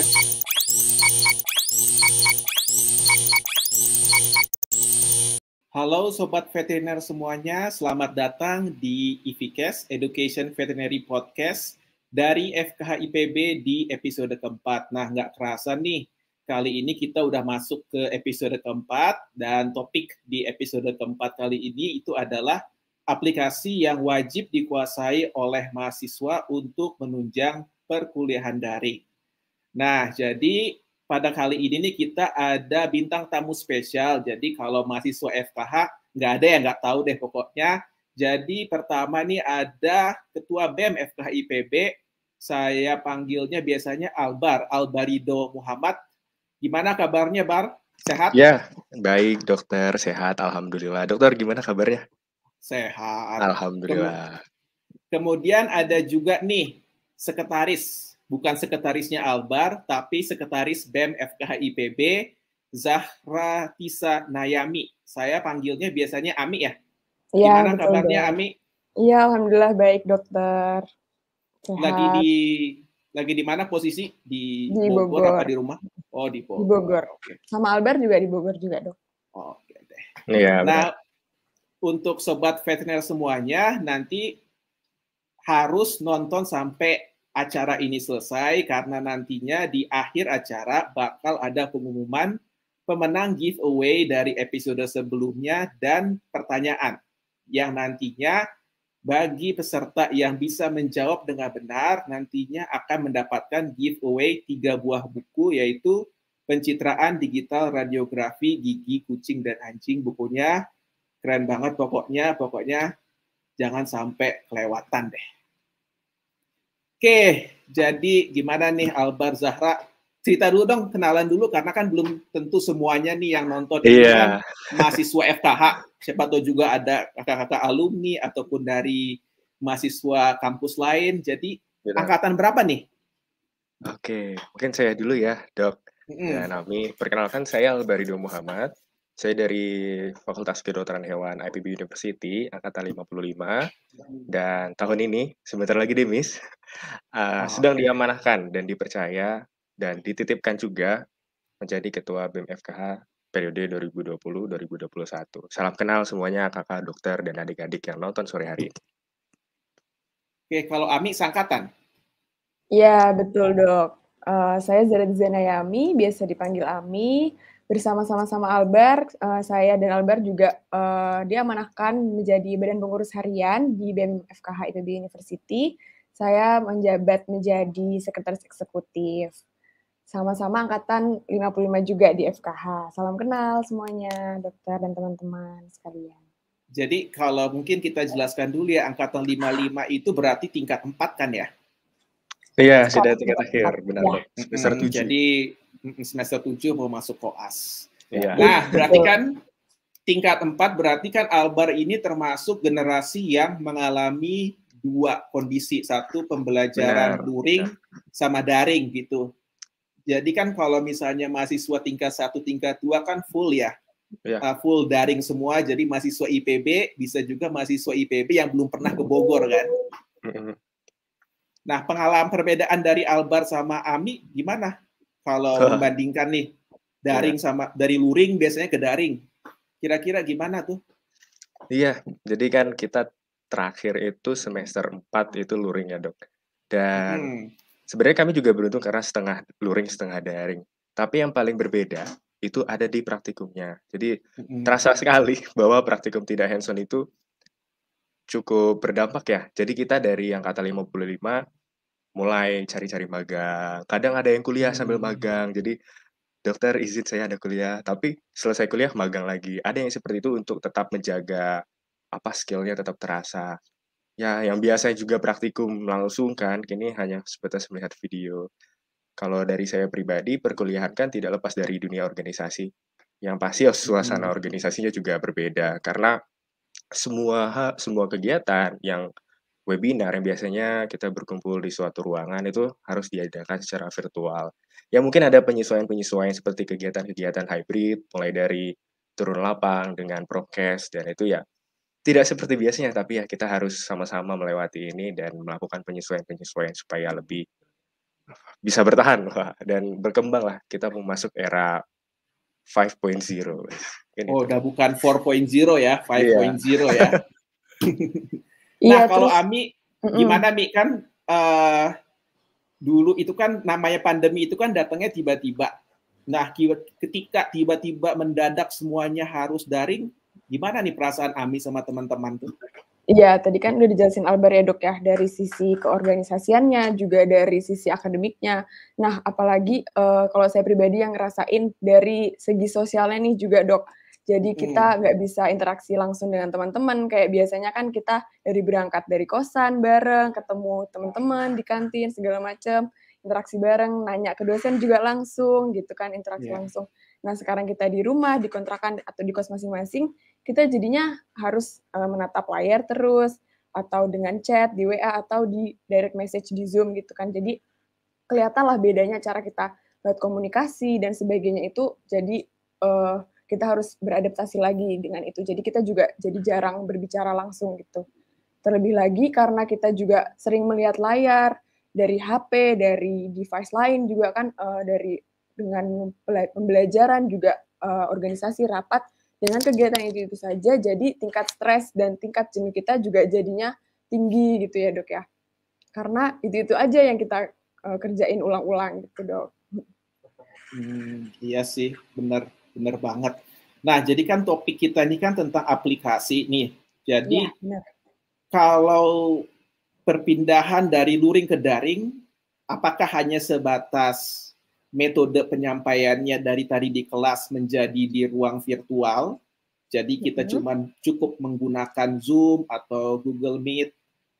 Halo Sobat Veteriner semuanya, selamat datang di IVCast Education Veterinary Podcast dari FKH IPB di episode keempat. Nah, nggak kerasa nih, kali ini kita udah masuk ke episode keempat, dan topik di episode keempat kali ini itu adalah aplikasi yang wajib dikuasai oleh mahasiswa untuk menunjang perkuliahan daring. Nah, jadi pada kali ini nih kita ada bintang tamu spesial. Jadi kalau mahasiswa FKH nggak ada yang nggak tahu deh pokoknya. Jadi pertama nih ada Ketua BEM FKH IPB. Saya panggilnya biasanya Albar, Albarido Muhammad. Gimana kabarnya, Bar? Sehat? Ya, baik dokter, sehat, alhamdulillah. Dokter, gimana kabarnya? Sehat. Alhamdulillah. Kemudian ada juga nih sekretaris, bukan sekretarisnya Albar, tapi sekretaris BEM FKH IPB, Zahra Tisa Nayami. Saya panggilnya biasanya Ami ya. Iya, Gimana betul kabarnya dok. Ami? Iya, alhamdulillah baik dokter. Sehat. Lagi di mana posisi? Di Bogor. Bogor apa di rumah? Oh, di Bogor. Di Bogor. Oke. Sama Albar juga di Bogor juga, dok. Oke deh. Iya, Nah, untuk sobat veteriner semuanya, nanti harus nonton sampai acara ini selesai, karena nantinya di akhir acara bakal ada pengumuman pemenang giveaway dari episode sebelumnya dan pertanyaan yang nantinya bagi peserta yang bisa menjawab dengan benar nantinya akan mendapatkan giveaway 3 buah buku, yaitu Pencitraan Digital Radiografi Gigi Kucing dan Anjing. Bukunya keren banget pokoknya jangan sampai kelewatan deh. Oke, jadi gimana nih Albar, Zahra? Cerita dulu dong, kenalan dulu, karena kan belum tentu semuanya nih yang nonton ini kan mahasiswa FKH. Siapa tahu juga ada kakak-kakak alumni ataupun dari mahasiswa kampus lain. Jadi angkatan berapa nih? Oke, mungkin saya dulu ya, Dok. Dan Ami, perkenalkan saya Albarido Muhammad. Saya dari Fakultas Kedokteran Hewan IPB University, angkatan 55. Dan tahun ini, sebentar lagi deh, Miss, sedang diamanahkan dan dipercaya dan dititipkan juga menjadi Ketua BEM FKH periode 2020-2021. Salam kenal semuanya kakak dokter dan adik-adik yang nonton sore hari ini. Oke, kalau Ami seangkatan? Iya, betul dok. Saya Zahra Tisa Nayami, biasa dipanggil Ami. Bersama-sama Albar, saya dan Albar juga diamanahkan menjadi Badan Pengurus Harian di BEM FKH IPB University. Saya menjabat menjadi Sekretaris Eksekutif. Sama-sama angkatan 55 juga di FKH. Salam kenal semuanya, dokter dan teman-teman sekalian. Jadi kalau mungkin kita jelaskan dulu ya, angkatan 55 itu berarti tingkat 4 kan ya? Iya, sudah tingkat akhir, benar dok. Semester 7. Jadi semester 7 mau masuk koas. Iya. Nah, berarti kan tingkat 4 berarti kan Albar ini termasuk generasi yang mengalami 2 kondisi. Satu, pembelajaran luring sama daring gitu. Jadi kan kalau misalnya mahasiswa tingkat 1, tingkat 2 kan full ya. Full daring semua, jadi mahasiswa IPB bisa juga mahasiswa IPB yang belum pernah ke Bogor kan. Nah, pengalaman perbedaan dari Albar sama Ami gimana? Kalau membandingkan nih daring sama dari luring biasanya ke daring. Kira-kira gimana tuh? Iya, jadi kan kita terakhir itu semester 4 itu luring ya, Dok. Dan sebenarnya kami juga beruntung karena setengah luring, setengah daring. Tapi yang paling berbeda itu ada di praktikumnya. Jadi terasa sekali bahwa praktikum tidak hands-on itu cukup berdampak ya. Jadi kita dari angkatan 55 mulai cari-cari magang. Kadang ada yang kuliah sambil magang. Jadi dokter izin saya ada kuliah, tapi selesai kuliah magang lagi. Ada yang seperti itu untuk tetap menjaga skill-nya tetap terasa. Ya, yang biasanya juga praktikum langsung kan, kini hanya sebatas melihat video. Kalau dari saya pribadi, perkuliahan kan tidak lepas dari dunia organisasi. Yang pasti suasana organisasinya juga berbeda, karena semua kegiatan yang webinar yang biasanya kita berkumpul di suatu ruangan itu harus diadakan secara virtual. Ya mungkin ada penyesuaian-penyesuaian seperti kegiatan-kegiatan hybrid, mulai dari turun lapang dengan prokes, dan itu ya tidak seperti biasanya, tapi ya kita harus sama-sama melewati ini dan melakukan penyesuaian-penyesuaian supaya lebih bisa bertahan dan berkembang lah. Kita mau masuk era 5.0. Oh, udah bukan 4.0 ya, 5.0 ya. Iya, kalau terus Ami gimana Mi, kan dulu itu kan namanya pandemi itu kan datangnya tiba-tiba. Nah, ketika tiba-tiba mendadak semuanya harus daring, gimana nih perasaan Ami sama teman-teman tuh? Iya, tadi kan udah dijelasin Albar ya, Dok, ya, dari sisi keorganisasiannya, juga dari sisi akademiknya. Nah, apalagi kalau saya pribadi yang ngerasain dari segi sosialnya nih juga, Dok. Jadi kita nggak bisa interaksi langsung dengan teman-teman, kayak biasanya kan kita dari berangkat dari kosan bareng, ketemu teman-teman di kantin, segala macam, interaksi bareng, nanya ke dosen juga langsung, gitu kan, interaksi langsung. Nah, sekarang kita di rumah, di kontrakan, atau di kos masing-masing, kita jadinya harus menatap layar terus, atau dengan chat di WA, atau di direct message di Zoom gitu kan. Jadi kelihatanlah bedanya cara kita buat komunikasi dan sebagainya itu, jadi kita harus beradaptasi lagi dengan itu. Jadi kita juga jadi jarang berbicara langsung gitu. Terlebih lagi karena kita juga sering melihat layar dari HP, dari device lain juga kan, dengan pembelajaran juga, organisasi rapat, dengan kegiatan itu saja, jadi tingkat stres dan tingkat jenuh kita juga jadinya tinggi gitu ya, Dok, ya. Karena itu aja yang kita kerjain ulang-ulang gitu, Dok. Iya sih, benar banget. Nah, jadi kan topik kita ini kan tentang aplikasi nih. Jadi kalau perpindahan dari luring ke daring, apakah hanya sebatas metode penyampaiannya dari tadi di kelas menjadi di ruang virtual? Jadi kita cukup menggunakan Zoom atau Google Meet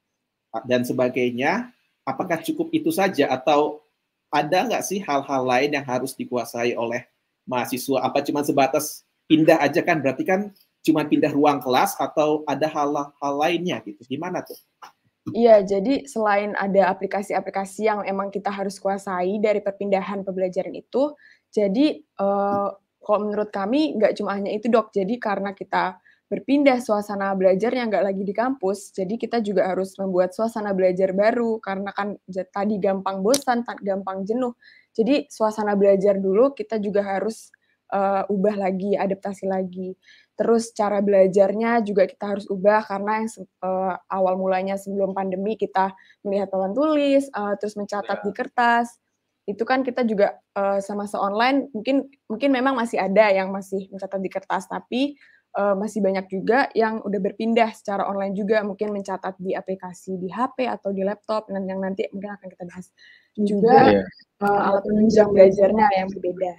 dan sebagainya. Apakah cukup itu saja atau ada nggak sih hal-hal lain yang harus dikuasai oleh mahasiswa? Apa cuma sebatas pindah aja kan? Berarti kan cuma pindah ruang kelas atau ada hal-hal lainnya gitu? Gimana tuh? Iya, jadi selain ada aplikasi-aplikasi yang emang kita harus kuasai dari perpindahan pembelajaran itu, jadi kalau menurut kami nggak cuma hanya itu, Dok. Jadi karena kita berpindah suasana belajarnya nggak lagi di kampus, jadi kita juga harus membuat suasana belajar baru, karena kan tadi gampang bosan, gampang jenuh. Jadi suasana belajar dulu kita juga harus ubah lagi, adaptasi lagi. Terus cara belajarnya juga kita harus ubah karena yang awal mulanya sebelum pandemi kita melihat papan tulis, terus mencatat di kertas, itu kan kita juga semasa online mungkin memang masih ada yang masih mencatat di kertas, tapi masih banyak juga yang udah berpindah secara online juga, mungkin mencatat di aplikasi di HP atau di laptop, yang nanti mungkin akan kita bahas. Juga alat penunjang belajarnya yang berbeda.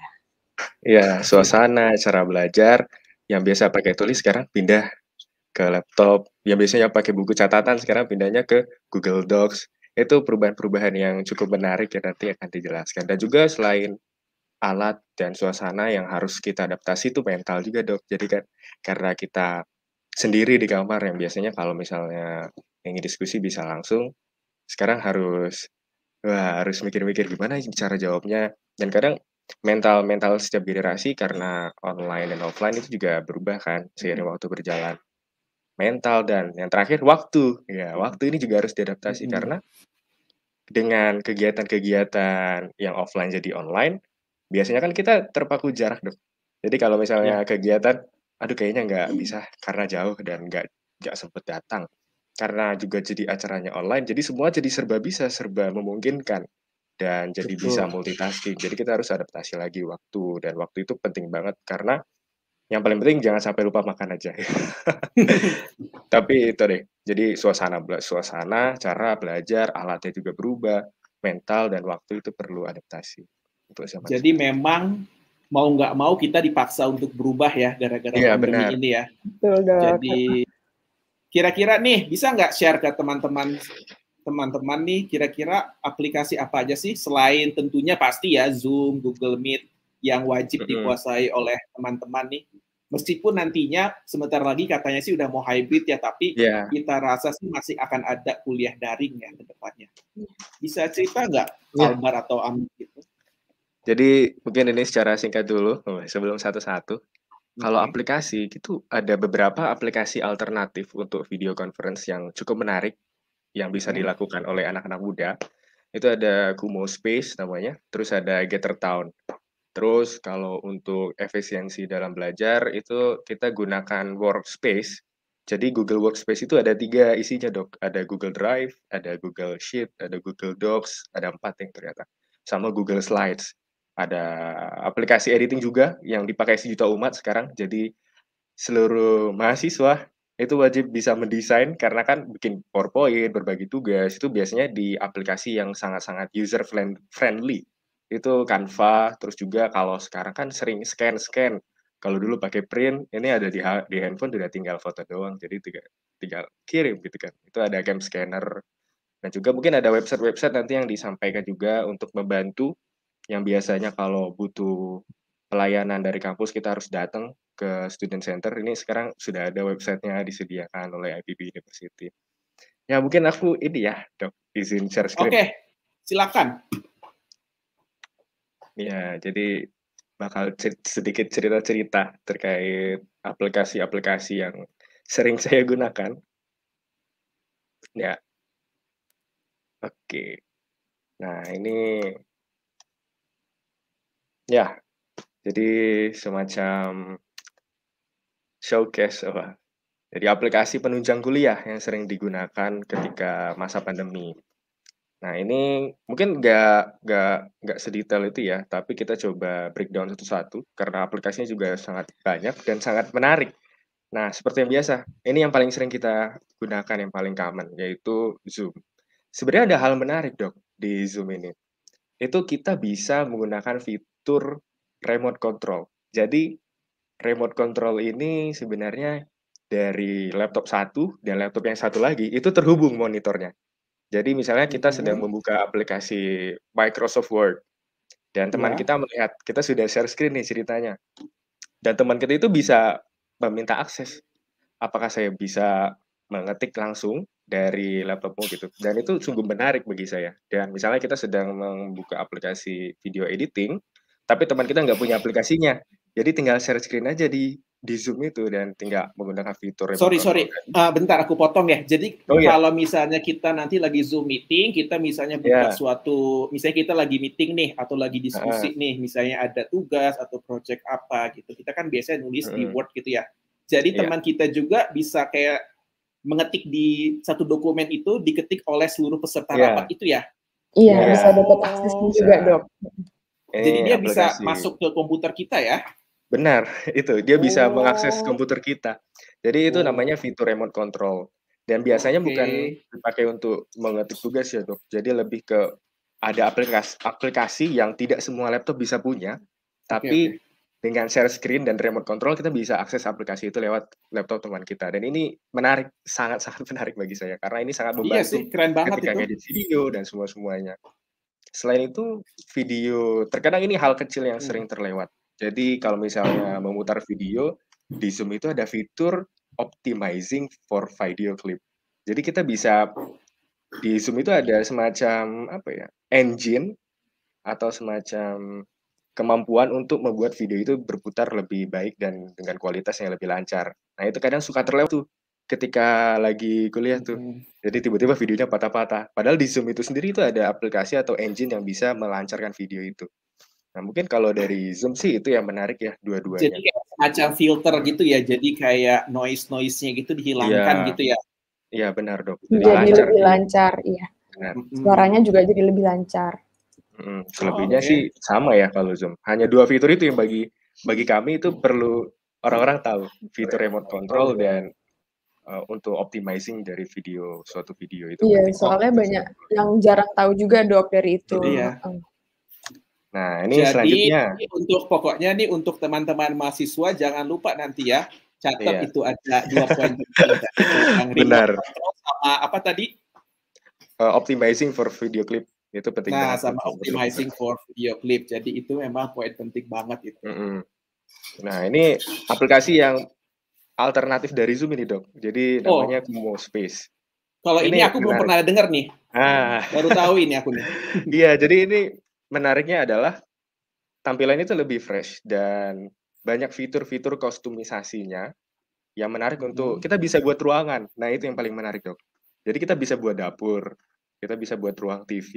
Iya, suasana, cara belajar, yang biasa pakai tulis sekarang pindah ke laptop, yang biasanya pakai buku catatan sekarang pindahnya ke Google Docs. Itu perubahan-perubahan yang cukup menarik ya, nanti akan dijelaskan. Dan juga selain alat dan suasana yang harus kita adaptasi itu mental juga, Dok. Jadi kan karena kita sendiri di kamar yang biasanya kalau misalnya ingin diskusi bisa langsung, sekarang harus mikir-mikir gimana cara jawabnya. Dan kadang mental setiap generasi karena online dan offline itu juga berubah kan seiring waktu berjalan. Mental dan yang terakhir waktu. Ya, waktu ini juga harus diadaptasi karena dengan kegiatan-kegiatan yang offline jadi online, biasanya kan kita terpaku jarak, Dok. Jadi kalau misalnya kegiatan, aduh kayaknya nggak bisa karena jauh dan nggak sempet datang. Karena juga jadi acaranya online, jadi semua jadi serba bisa, serba memungkinkan dan jadi bisa multitasking. Jadi kita harus adaptasi lagi waktu, dan waktu itu penting banget karena yang paling penting jangan sampai lupa makan aja. Tapi itu deh, jadi suasana, cara belajar, alatnya juga berubah, mental dan waktu itu perlu adaptasi. Jadi memang mau nggak mau kita dipaksa untuk berubah ya gara-gara pandemi ini ya. Betul, Dok. Jadi kira-kira nih bisa nggak share ke teman-teman nih kira-kira aplikasi apa aja sih selain tentunya pasti ya Zoom, Google Meet yang wajib dikuasai oleh teman-teman nih. Meskipun nantinya sebentar lagi katanya sih udah mau hybrid ya, tapi kita rasa sih masih akan ada kuliah daring ya ke depannya. Bisa cerita nggak Albar atau Ami gitu? Jadi mungkin ini secara singkat dulu sebelum satu-satu. Kalau aplikasi gitu ada beberapa aplikasi alternatif untuk video conference yang cukup menarik yang bisa dilakukan oleh anak-anak muda. Itu ada Kumo Space namanya, terus ada Gather Town. Terus kalau untuk efisiensi dalam belajar itu kita gunakan Workspace. Jadi Google Workspace itu ada 3 isinya, Dok. Ada Google Drive, ada Google Sheet, ada Google Docs, ada 4 yang ternyata. Sama Google Slides. Ada aplikasi editing juga yang dipakai sejuta umat sekarang. Jadi seluruh mahasiswa itu wajib bisa mendesain karena kan bikin PowerPoint, berbagi tugas, itu biasanya di aplikasi yang sangat-sangat user friendly. Itu Canva, terus juga kalau sekarang kan sering scan-scan. Kalau dulu pakai print, ini ada di handphone udah tinggal foto doang, jadi tinggal kirim gitu kan. Itu ada game scanner, dan juga mungkin ada website-website nanti yang disampaikan juga untuk membantu yang biasanya kalau butuh pelayanan dari kampus kita harus datang ke student center, ini sekarang sudah ada websitenya disediakan oleh IPB University. Ya mungkin aku ini ya, Dok, izin share screen. Oke, silakan. Ya, jadi bakal sedikit cerita-cerita terkait aplikasi-aplikasi yang sering saya gunakan. Ya, oke. Nah, ini ya, jadi semacam showcase apa? Jadi aplikasi penunjang kuliah yang sering digunakan ketika masa pandemi. Nah, ini mungkin nggak sedetail itu ya, tapi kita coba breakdown satu-satu karena aplikasinya juga sangat banyak dan sangat menarik. Nah, seperti yang biasa, ini yang paling sering kita gunakan, yang paling common, yaitu Zoom. Sebenarnya ada hal menarik, Dok, di Zoom ini. Itu kita bisa menggunakan fitur remote control. Jadi, remote control ini sebenarnya dari laptop satu dan laptop yang satu lagi, itu terhubung monitornya. Jadi misalnya kita sedang membuka aplikasi Microsoft Word, dan teman kita melihat, kita sudah share screen nih ceritanya, dan teman kita itu bisa meminta akses. Apakah saya bisa mengetik langsung dari laptopmu gitu, dan itu sungguh menarik bagi saya. Dan misalnya kita sedang membuka aplikasi video editing, tapi teman kita nggak punya aplikasinya, jadi tinggal share screen aja di Zoom itu dan tinggal menggunakan fitur remote control. Bentar aku potong ya. Jadi kalau misalnya kita nanti lagi Zoom meeting, kita misalnya buka suatu, misalnya kita lagi meeting nih atau lagi diskusi nih, misalnya ada tugas atau project apa gitu. Kita kan biasanya nulis di Word gitu ya. Jadi teman kita juga bisa kayak mengetik di satu dokumen itu, diketik oleh seluruh peserta rapat itu ya? Iya, bisa dapat akses juga, Dok. Jadi dia bisa masuk ke komputer kita ya? Benar, itu. Dia bisa mengakses komputer kita. Jadi itu namanya fitur remote control. Dan biasanya bukan dipakai untuk mengetik tugas ya, Dok. Jadi lebih ke ada aplikasi yang tidak semua laptop bisa punya, tapi dengan share screen dan remote control kita bisa akses aplikasi itu lewat laptop teman kita. Dan ini menarik, sangat-sangat menarik bagi saya karena ini sangat membantu iya sih, keren banget ketika ngedit video dan semua-semuanya. Selain itu, video terkadang ini hal kecil yang sering terlewat. Jadi kalau misalnya memutar video, di Zoom itu ada fitur optimizing for video clip. Jadi kita bisa, di Zoom itu ada semacam apa ya, engine atau semacam kemampuan untuk membuat video itu berputar lebih baik dan dengan kualitas yang lebih lancar. Nah itu kadang suka terlewat tuh ketika lagi kuliah tuh. Jadi tiba-tiba videonya patah-patah. Padahal di Zoom itu sendiri itu ada aplikasi atau engine yang bisa melancarkan video itu. Nah mungkin kalau dari Zoom sih itu yang menarik ya, dua-duanya. Jadi kayak semacam filter gitu ya, jadi kayak noise-nya gitu dihilangkan gitu ya? Iya benar, Dok. Jadi lebih lancar, iya. Suaranya juga jadi lebih lancar. Selebihnya sih sama ya kalau Zoom. Hanya 2 fitur itu yang bagi kami itu perlu orang-orang tahu, fitur remote control dan untuk optimizing dari suatu video itu. Iya, soalnya banyak yang jarang tahu juga, Dok, dari itu. Iya. Nah, ini selanjutnya. Pokoknya nih untuk teman-teman mahasiswa jangan lupa nanti ya, catat itu ada 2 poin penting tadi. Yang benar. Sama apa tadi? Optimizing for video clip. Itu penting banget. Nah, sama optimizing for video clip. Jadi itu memang poin penting banget itu. Nah, ini aplikasi yang alternatif dari Zoom ini, Dok. Jadi namanya Kumo Space. Kalau ini aku belum pernah dengar nih. Baru tahu ini aku nih. Iya, jadi ini menariknya adalah tampilan itu lebih fresh dan banyak fitur-fitur kostumisasinya yang menarik untuk kita bisa buat ruangan. Nah, itu yang paling menarik, Dok. Jadi kita bisa buat dapur, kita bisa buat ruang TV.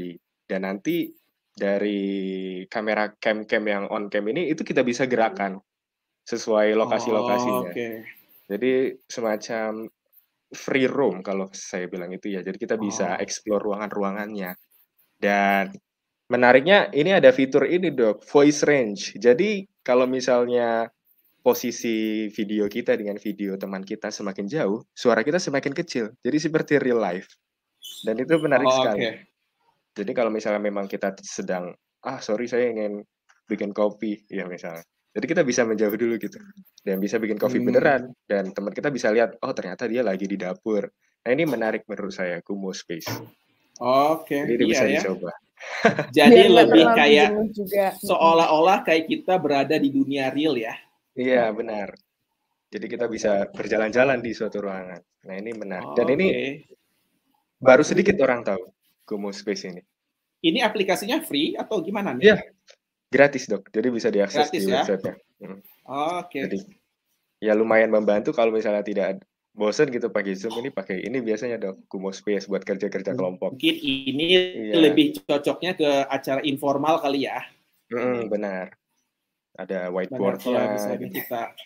Dan nanti dari kamera cam yang on cam ini itu kita bisa gerakan sesuai lokasi-lokasinya. Jadi semacam free roam kalau saya bilang itu ya. Jadi kita bisa explore ruangan-ruangannya. Dan menariknya ini ada fitur ini Dok, voice range. Jadi kalau misalnya posisi video kita dengan video teman kita semakin jauh, suara kita semakin kecil. Jadi seperti real life. Dan itu menarik sekali. Jadi kalau misalnya memang kita sedang, sorry saya ingin bikin kopi, ya misalnya. Jadi kita bisa menjauh dulu gitu. Dan bisa bikin kopi beneran. Dan teman kita bisa lihat, oh ternyata dia lagi di dapur. Nah ini menarik menurut saya, Kumu Space. Jadi itu bisa dicoba. Jadi lebih kayak seolah-olah kayak kita berada di dunia real ya. Iya, benar. Jadi kita bisa berjalan-jalan di suatu ruangan. Nah, ini menarik. Dan ini baru sedikit orang tahu Kumu Space ini. Ini aplikasinya free atau gimana nih? Iya, gratis Dok. Jadi bisa diakses di website-nya. Jadi ya lumayan membantu kalau misalnya tidak bosan gitu pakai Zoom ini biasanya Dok, Kumu Space buat kerja-kerja kelompok. Mungkin ini lebih cocoknya ke acara informal kali ya. Benar. Ada whiteboard-nya. Kita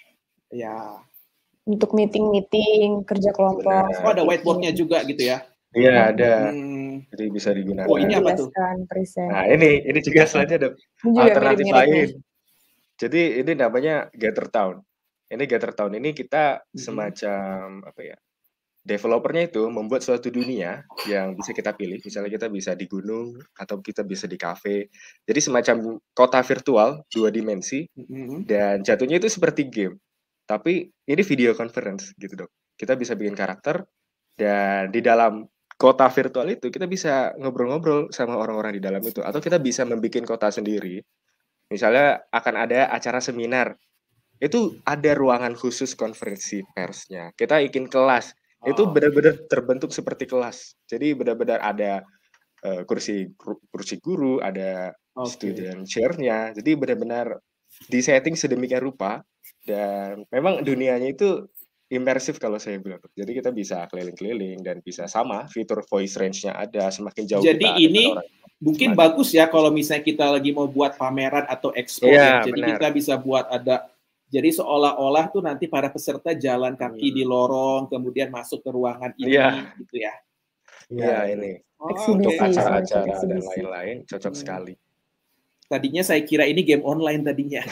untuk meeting kerja kelompok. Oh, ada whiteboard-nya juga gitu ya? Iya, ada. Jadi bisa digunakan. Oh, ini apa tuh? Nah, ini juga selanjutnya ada alternatif lain. Jadi ini namanya Gather Town. Ini Gather Town ini kita semacam apa ya? Developernya itu membuat suatu dunia yang bisa kita pilih. Misalnya kita bisa di gunung atau kita bisa di kafe. Jadi semacam kota virtual 2 dimensi dan jatuhnya itu seperti game. Tapi ini video conference gitu Dok. Kita bisa bikin karakter dan di dalam kota virtual itu kita bisa ngobrol-ngobrol sama orang-orang di dalam itu atau kita bisa membuat kota sendiri. Misalnya akan ada acara seminar. Itu ada ruangan khusus konferensi persnya. Kita bikin kelas. Itu benar-benar terbentuk seperti kelas. Jadi benar-benar ada kursi guru, ada student chair-nya. Jadi benar-benar disetting sedemikian rupa dan memang dunianya itu imersif kalau saya bilang. Jadi kita bisa keliling-keliling dan bisa sama fitur voice range-nya ada semakin jauh. Jadi kita ini mungkin bagus ya kalau misalnya kita lagi mau buat pameran atau expo ya. Jadi kita bisa buat ada. Jadi seolah-olah tuh nanti para peserta jalan kaki di lorong, kemudian masuk ke ruangan ini, gitu ya. Iya, ini. Untuk acara-acara dan lain-lain, cocok sekali. Tadinya saya kira ini game online tadinya.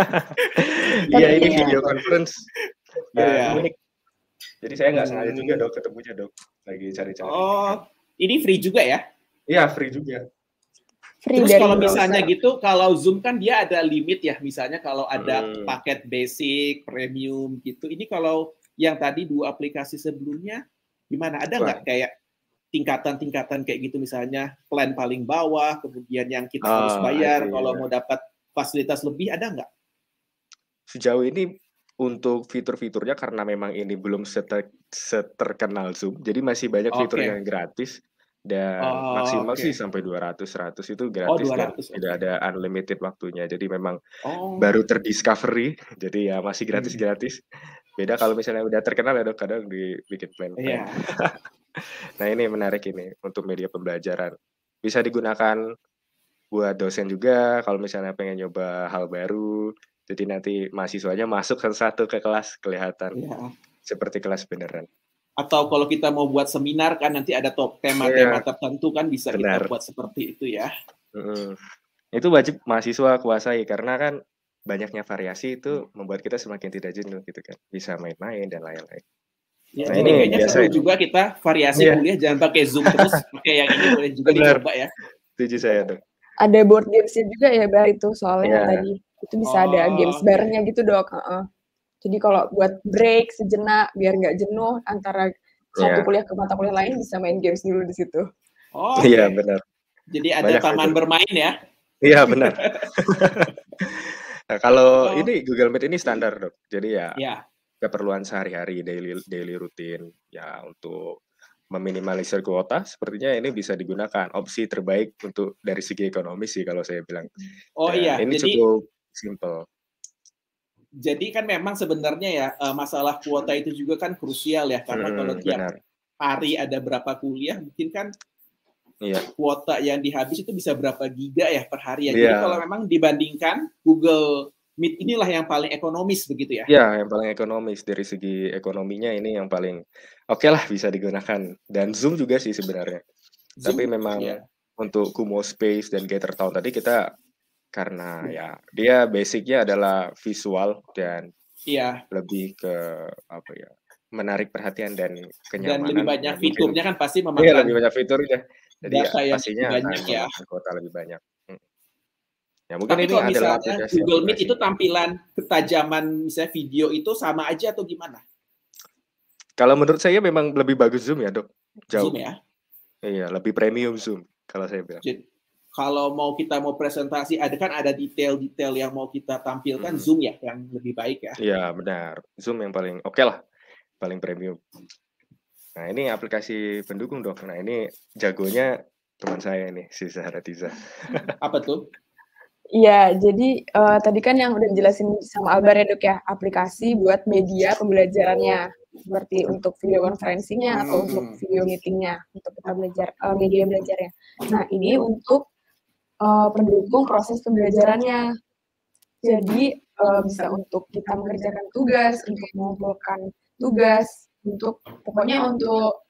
Iya, ini video conference. Unik. Jadi saya nggak sengaja juga Dok, ketemunya Dok. Lagi cari-cari. Oh, ini free juga ya? Iya, free juga. Terus kalau misalnya gitu, kalau Zoom kan dia ada limit ya, misalnya kalau ada paket basic, premium gitu. Ini kalau yang tadi 2 aplikasi sebelumnya, gimana? Ada nggak kayak tingkatan-tingkatan kayak gitu misalnya plan paling bawah, kemudian yang kita harus bayar kalau mau dapat fasilitas lebih, ada nggak? Sejauh ini untuk fitur-fiturnya karena memang ini belum seterkenal Zoom, jadi masih banyak fitur yang gratis. Dan maksimal sih sampai 200-100 itu gratis dan tidak ada unlimited waktunya. Jadi memang baru terdiscovery, jadi ya masih gratis-gratis. Beda kalau misalnya udah terkenal ya Dok, kadang dibikin plan. Nah ini menarik ini untuk media pembelajaran. Bisa digunakan buat dosen juga kalau misalnya pengen nyoba hal baru. Jadi nanti mahasiswanya masuk satu-satu ke kelas kelihatan seperti kelas beneran. Atau kalau kita mau buat seminar kan nanti ada tema-tema tertentu kan bisa kita buat seperti itu ya. Itu wajib mahasiswa kuasai karena kan banyaknya variasi itu membuat kita semakin tidak jenuh gitu kan. Bisa main-main dan lain-lain. Ya, nah, ini kayaknya seru juga kita variasi kuliah jangan pakai Zoom terus, pakai yang ini boleh juga dicoba ya. Setuju saya Dok. Ada board games-nya juga ya Bar itu soalnya tadi. Itu bisa ada games barengnya gitu Dok. Jadi kalau buat break sejenak biar nggak jenuh antara satu kuliah ke mata kuliah lain bisa main games dulu di situ. Iya benar. Jadi ada taman bermain ya? Iya benar. Nah, kalau ini Google Meet ini standar Dok. Jadi ya keperluan sehari-hari daily rutin ya untuk meminimalisir kuota sepertinya ini bisa digunakan opsi terbaik untuk dari segi ekonomis sih kalau saya bilang. Ini jadi, cukup simple. Jadi kan memang sebenarnya ya masalah kuota itu juga kan krusial ya karena kalau tiap hari ada berapa kuliah mungkin kan kuota yang dihabis itu bisa berapa giga ya per hari ya. Jadi kalau memang dibandingkan Google Meet inilah yang paling ekonomis begitu ya? Iya, yang paling ekonomis dari segi ekonominya ini yang paling oke lah bisa digunakan. Dan Zoom juga sih sebenarnya. Zoom, tapi memang untuk Kumo Space dan Gather Town tadi kita karena ya dia basicnya adalah visual dan lebih ke apa ya, menarik perhatian dan kenyamanan. Dan lebih banyak fiturnya kan pasti memakan. Iya, lebih banyak fiturnya. Jadi pastinya banyak akan memakan kuota lebih banyak. Ya, mungkin tapi ini kalau adalah misalnya Google Meet itu tampilan ketajaman misalnya video itu sama aja atau gimana? Kalau menurut saya memang lebih bagus Zoom ya, Dok. Jauh. Zoom ya? Iya, lebih premium Zoom kalau saya bilang. Jadi, kalau kita mau presentasi, ada detail-detail yang mau kita tampilkan, Zoom ya yang lebih baik ya? Iya, benar. Zoom yang paling oke lah, paling premium. Nah, ini aplikasi pendukung, Dok. Nah, ini jagonya teman saya nih, si Zahra Tiza. Apa tuh? Iya, jadi tadi kan yang udah dijelasin sama Albar ya, Dok ya, aplikasi buat media pembelajarannya. Seperti untuk video konferensinya atau untuk video meetingnya, untuk kita belajar, media belajarnya. Nah, ini untuk pendukung proses pembelajarannya. Jadi bisa untuk kita mengerjakan tugas, untuk mengumpulkan tugas, untuk pokoknya untuk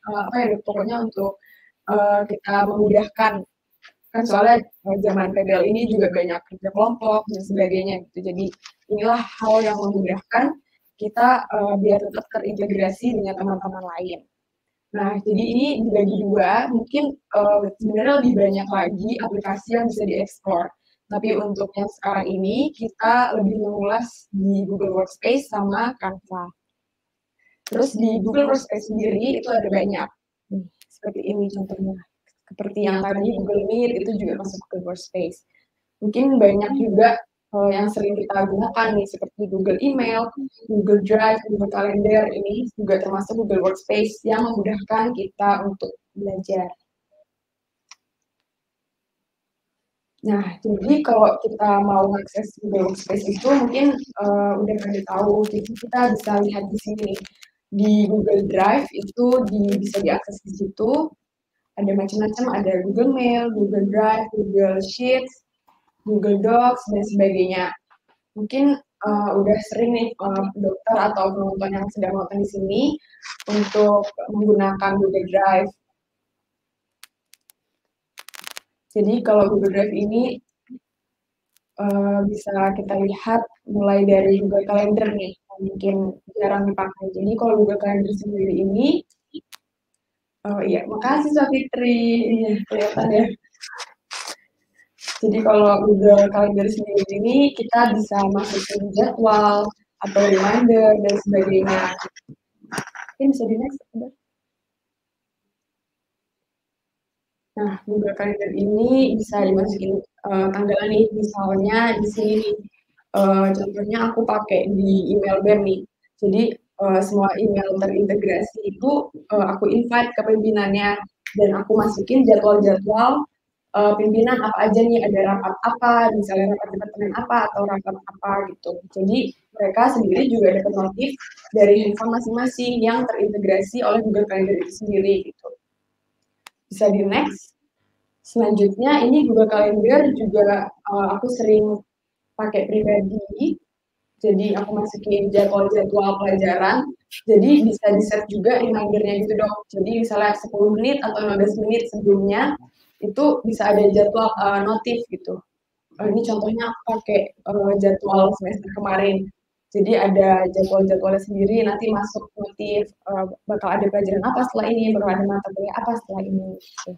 kita memudahkan. Kan soalnya zaman PBL ini juga banyak kerja kelompok dan sebagainya gitu. Jadi inilah hal yang memudahkan kita biar tetap terintegrasi dengan teman-teman lain. Nah, jadi ini dibagi dua, mungkin sebenarnya lebih banyak lagi aplikasi yang bisa dieksplor. Tapi untuk yang sekarang ini, kita lebih mengulas di Google Workspace sama Canva. Terus di Google Workspace sendiri itu ada banyak. Seperti ini contohnya. Seperti yang tadi Google Meet itu juga masuk ke Workspace. Mungkin banyak juga yang sering kita gunakan nih seperti Google Email, Google Drive, Google Calendar ini juga termasuk Google Workspace yang memudahkan kita untuk belajar. Nah, jadi kalau kita mau mengakses Google Workspace itu mungkin udah pada tahu, jadi kita bisa lihat di sini di Google Drive itu bisa diakses di situ. Ada macam-macam, ada Google Mail, Google Drive, Google Sheets, Google Docs, dan sebagainya. Mungkin udah sering nih dokter atau penonton yang sedang nonton di sini untuk menggunakan Google Drive. Jadi kalau Google Drive ini bisa kita lihat mulai dari Google Calendar nih, mungkin jarang dipakai. Jadi kalau Google Calendar sendiri ini, iya, makasih Safitri, iya, kelihatan ya. Jadi kalau Google Calendar sendiri ini kita bisa masukin jadwal atau reminder dan sebagainya. Mungkin bisa di next. Nah, Google Calendar ini bisa dimasukin tanggal nih. Misalnya di sini, contohnya aku pakai di email BEM nih. Jadi semua email terintegrasi itu aku invite ke pimpinannya dan aku masukin jadwal-jadwal pimpinan apa aja nih, ada rapat apa, misalnya rapat departemen apa atau rapat apa gitu. Jadi mereka sendiri juga dapat notif dari handphone masing-masing yang terintegrasi oleh Google Calendar itu sendiri gitu. Bisa di next. Selanjutnya ini Google Calendar juga aku sering pakai pribadi. Jadi aku masukin jadwal-jadwal pelajaran. Jadi bisa di-set juga remindernya gitu dong. Jadi misalnya 10 menit atau 15 menit sebelumnya itu bisa ada jadwal notif gitu. Ini contohnya aku pakai jadwal semester kemarin. Jadi ada jadwal-jadwalnya sendiri, nanti masuk notif bakal ada pelajaran apa setelah ini, bakal ada mata kuliah apa setelah ini. Gitu.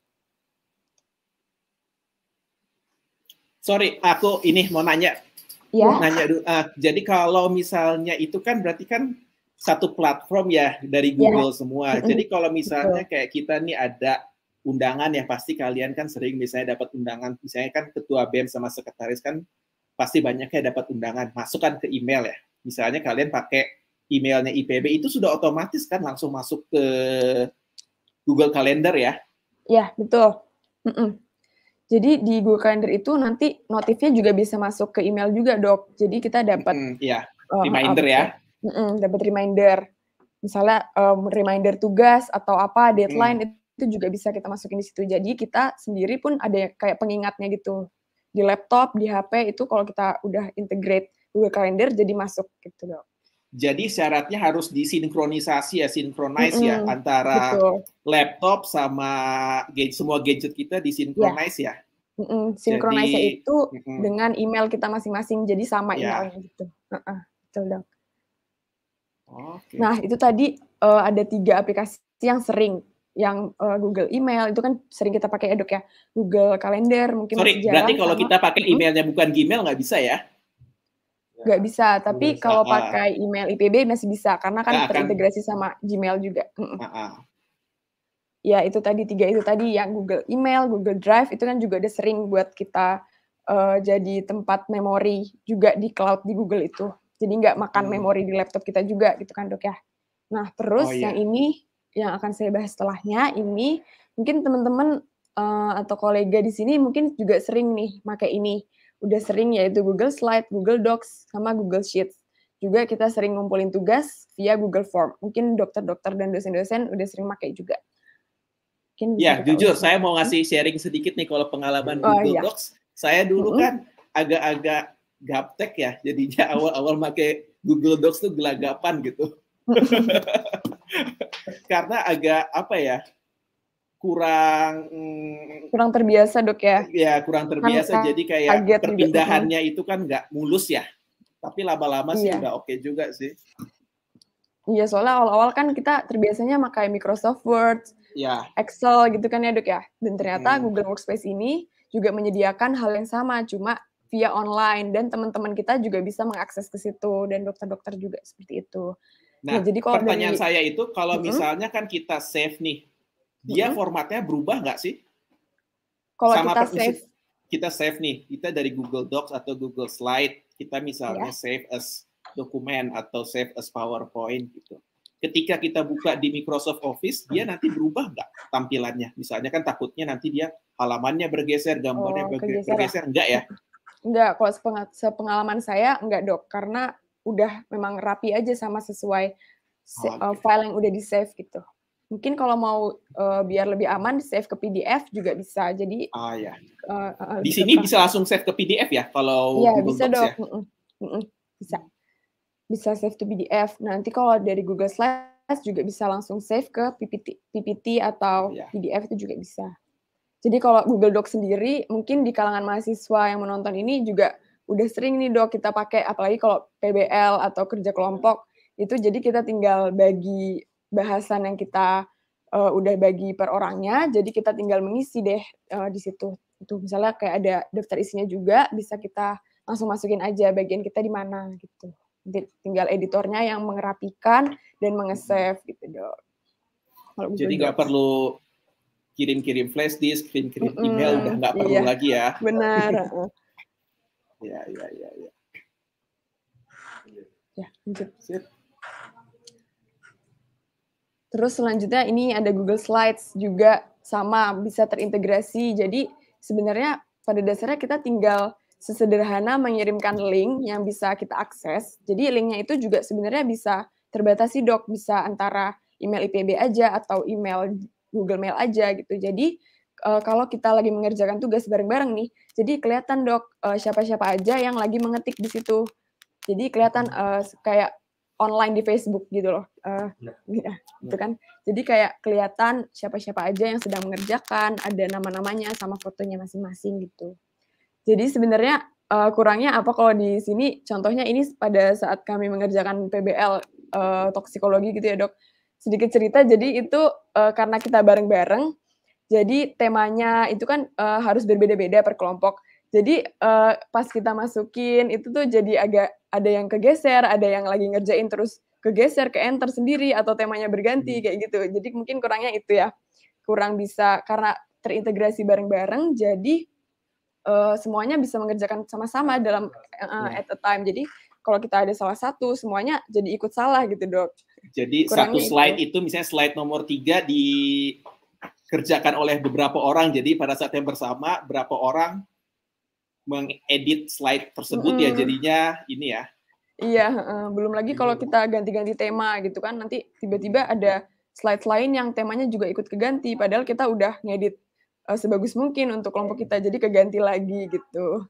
Sorry, aku ini mau nanya. Ya. Nanya dulu. Jadi kalau misalnya itu kan berarti kan satu platform ya dari Google semua. Jadi kalau misalnya kayak kita nih ada undangan ya, pasti kalian kan sering misalnya dapat undangan, misalnya kan ketua BEM sama sekretaris kan pasti banyaknya dapat undangan, masukkan ke email ya. Misalnya kalian pakai emailnya IPB itu sudah otomatis kan langsung masuk ke Google Calendar ya? Iya, betul. Jadi di Google Calendar itu nanti notifnya juga bisa masuk ke email juga, Dok. Jadi kita dapat reminder ya. Dapat reminder. Misalnya reminder tugas atau apa, deadline itu juga bisa kita masukin di situ. Jadi kita sendiri pun ada kayak pengingatnya gitu. Di laptop, di HP itu kalau kita udah integrate Google Calendar jadi masuk gitu dok. Jadi syaratnya harus disinkronisasi ya, sinkronize ya antara betul. laptop sama semua gadget kita disinkronize ya. Sinkronize itu dengan email kita masing-masing, jadi sama emailnya gitu. Betul dok. Okay. Nah itu tadi ada 3 aplikasi yang sering, yang Google Email itu kan sering kita pakai ya dok ya. Google Calendar mungkin masih jarang. Berarti kalau kita pakai emailnya bukan Gmail nggak bisa ya? Nggak bisa, tapi kalau pakai email IPB masih bisa, karena kan terintegrasi sama Gmail juga. Ya itu tadi 3 itu tadi, yang Google Email, Google Drive, itu kan juga udah sering buat kita jadi tempat memori juga di cloud di Google itu. Jadi nggak makan memori di laptop kita juga gitu kan dok ya. Nah terus yang ini, yang akan saya bahas setelahnya, ini mungkin teman-teman atau kolega di sini mungkin juga sering nih pakai ini. Udah sering yaitu Google Slide, Google Docs, sama Google Sheets. Juga kita sering ngumpulin tugas via Google Form. Mungkin dokter-dokter dan dosen-dosen udah sering pakai juga. Ya, jujur saya mau ngasih sharing sedikit nih kalau pengalaman Google Docs. Saya dulu kan agak-agak gaptek ya, jadinya awal-awal pakai Google Docs tuh gelagapan gitu. Karena agak apa ya, kurang terbiasa dok ya. Ya kurang terbiasa, jadi kayak perpindahannya itu kan nggak mulus ya. Tapi lama-lama sih udah oke juga sih. Iya, soalnya awal-awal kan kita terbiasanya pakai Microsoft Word, Excel gitu kan ya dok ya. Dan ternyata Google Workspace ini juga menyediakan hal yang sama, cuma via online, dan teman-teman kita juga bisa mengakses ke situ, dan dokter-dokter juga seperti itu. Nah jadi kalau pertanyaan saya itu, kalau misalnya kan kita save nih, dia formatnya berubah nggak sih? Kalau kita save nih, kita dari Google Docs atau Google Slide, kita misalnya save as dokumen atau save as PowerPoint gitu. Ketika kita buka di Microsoft Office, dia nanti berubah nggak tampilannya? Misalnya kan takutnya nanti dia halamannya bergeser, gambarnya bergeser, enggak ya? Enggak, kalau sepengalaman saya enggak dok, karena udah memang rapi aja sama sesuai file yang udah di-save gitu. Mungkin kalau mau biar lebih aman, save ke PDF juga bisa. Jadi di sini bisa langsung save ke PDF ya kalau Google bisa Docs dok. ya? Bisa save to PDF. Nanti kalau dari Google Slides juga bisa langsung save ke PPT atau PDF itu juga bisa. Jadi kalau Google Docs sendiri, mungkin di kalangan mahasiswa yang menonton ini juga udah sering nih dok kita pakai, apalagi kalau PBL atau kerja kelompok, itu jadi kita tinggal bagi bahasan yang kita udah bagi per orangnya, jadi kita tinggal mengisi deh di situ. Itu misalnya kayak ada daftar isinya juga, bisa kita langsung masukin aja bagian kita di mana gitu. Tinggal editornya yang mengerapikan dan nge-save gitu dok. Jadi nggak perlu kirim-kirim flash disk, kirim-kirim email, udah nggak perlu lagi ya. Benar. Ya. Ya, lanjut. Terus selanjutnya ini ada Google Slides juga sama, bisa terintegrasi. Jadi sebenarnya pada dasarnya kita tinggal sesederhana mengirimkan link yang bisa kita akses. Jadi linknya itu juga sebenarnya bisa terbatasi dok, bisa antara email IPB aja atau email Google Mail aja gitu. Jadi kalau kita lagi mengerjakan tugas bareng-bareng nih, jadi kelihatan dok siapa-siapa aja yang lagi mengetik di situ. Jadi kelihatan kayak online di Facebook gitu loh, gitu kan. Jadi kayak kelihatan siapa-siapa aja yang sedang mengerjakan, ada nama-namanya sama fotonya masing-masing gitu. Jadi sebenarnya kurangnya apa kalau di sini, contohnya ini pada saat kami mengerjakan PBL toksikologi gitu ya dok. Sedikit cerita, jadi itu karena kita bareng-bareng, jadi temanya itu kan harus berbeda-beda per kelompok. Jadi pas kita masukin itu tuh jadi agak ada yang kegeser, ada yang lagi ngerjain terus kegeser ke enter sendiri atau temanya berganti kayak gitu. Jadi mungkin kurangnya itu ya, kurang bisa karena terintegrasi bareng-bareng, jadi semuanya bisa mengerjakan sama-sama dalam at a time. Jadi kalau kita ada salah satu, semuanya jadi ikut salah gitu dok. Jadi kurangnya satu slide itu misalnya slide nomor 3 dikerjakan oleh beberapa orang. Jadi pada saat yang bersama berapa orang mengedit slide tersebut ya jadinya ini ya. Iya, belum lagi kalau kita ganti-ganti tema gitu kan, nanti tiba-tiba ada slides lain yang temanya juga ikut keganti, padahal kita udah ngedit sebagus mungkin untuk kelompok kita, jadi keganti lagi gitu.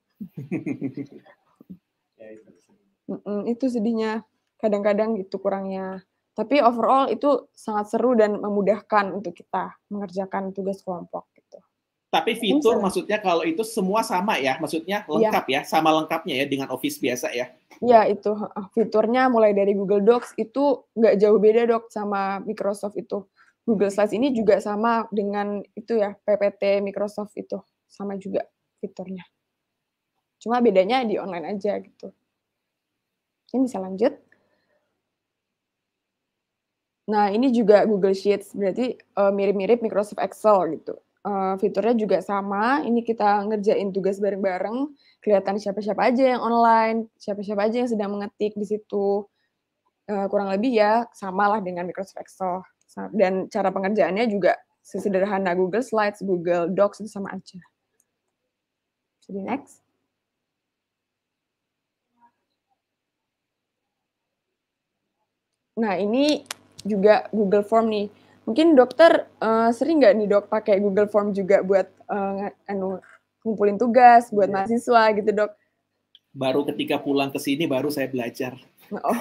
Itu sedihnya, kadang-kadang gitu kurangnya. Tapi overall itu sangat seru dan memudahkan untuk kita mengerjakan tugas kelompok gitu. Tapi fitur maksudnya kalau itu semua sama ya, maksudnya lengkap ya, sama lengkapnya ya dengan Office biasa ya? Iya itu, fiturnya mulai dari Google Docs itu nggak jauh beda Dok sama Microsoft itu. Google Slides ini juga sama dengan itu ya, PPT Microsoft itu, sama juga fiturnya. Cuma bedanya di online aja gitu. Ini bisa lanjut. Nah, ini juga Google Sheets, berarti mirip-mirip Microsoft Excel gitu. Fiturnya juga sama, ini kita ngerjain tugas bareng-bareng, kelihatan siapa-siapa aja yang online, siapa-siapa aja yang sedang mengetik di situ. Kurang lebih ya samalah dengan Microsoft Excel. Dan cara pengerjaannya juga sesederhana Google Slides, Google Docs, itu sama aja. Jadi next. Nah, ini juga Google Form nih. Mungkin dokter sering nggak nih dok pakai Google Form juga buat ngumpulin tugas buat mahasiswa gitu dok? Baru ketika pulang ke sini baru saya belajar. Oh.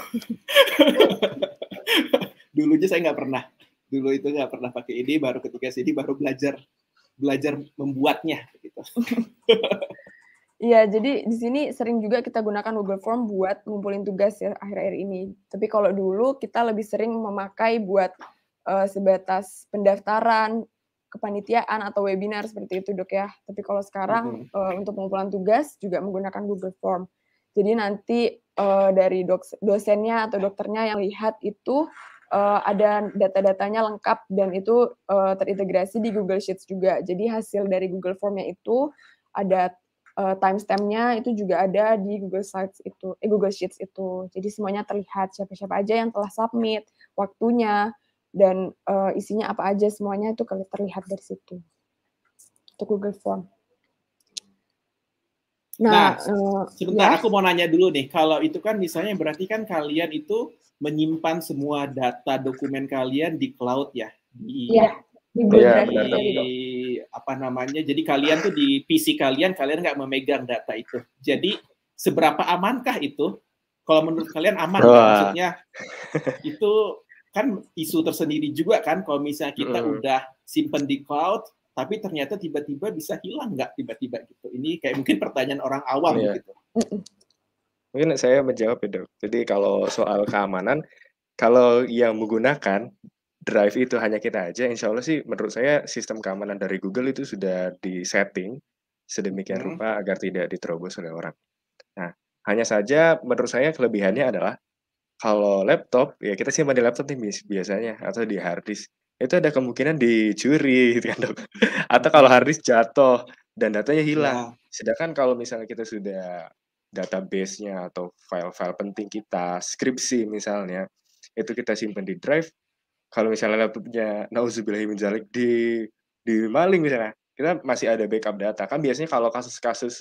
Dulunya saya nggak pernah. Dulu itu nggak pernah pakai ini, baru ketika sini baru belajar membuatnya. Gitu. Iya, jadi di sini sering juga kita gunakan Google Form buat ngumpulin tugas ya akhir-akhir ini. Tapi kalau dulu kita lebih sering memakai buat sebatas pendaftaran, kepanitiaan atau webinar seperti itu dok ya. Tapi kalau sekarang untuk pengumpulan tugas juga menggunakan Google Form. Jadi nanti dari dosennya atau dokternya yang lihat itu ada data-datanya lengkap dan itu terintegrasi di Google Sheets juga. Jadi hasil dari Google Formnya itu ada timestamp-nya itu juga ada di Google Slides itu, Google Sheets itu. Jadi semuanya terlihat siapa-siapa aja yang telah submit, waktunya, dan isinya apa aja, semuanya itu terlihat dari situ. Untuk Google Form. Nah, sebentar, aku mau nanya dulu nih. Kalau itu kan misalnya berarti kan kalian itu menyimpan semua data dokumen kalian di cloud ya? Iya. Apa namanya? Jadi kalian tuh di PC kalian nggak memegang data itu. Jadi seberapa amankah itu? Kalau menurut kalian aman nggak? Maksudnya itu kan isu tersendiri juga kan. Kalau misalnya kita udah simpen di cloud, tapi ternyata tiba-tiba bisa hilang nggak tiba-tiba gitu. Ini kayak mungkin pertanyaan orang awam gitu. Mungkin saya menjawab ya dok. Jadi kalau soal keamanan, kalau yang menggunakan Drive itu hanya kita aja, insya Allah sih menurut saya sistem keamanan dari Google itu sudah disetting sedemikian rupa agar tidak diterobos oleh orang. Nah, hanya saja menurut saya kelebihannya adalah kalau laptop, ya kita simpan di laptop nih biasanya, atau di hard disk, itu ada kemungkinan dicuri gitu kan dok. Atau kalau hard disk jatuh dan datanya hilang. Sedangkan kalau misalnya kita sudah database-nya atau file-file penting kita, skripsi misalnya, itu kita simpan di Drive. Kalau misalnya laptopnya nauzubillahiminzalik dimaling misalnya, kita masih ada backup data. Kan biasanya kalau kasus-kasus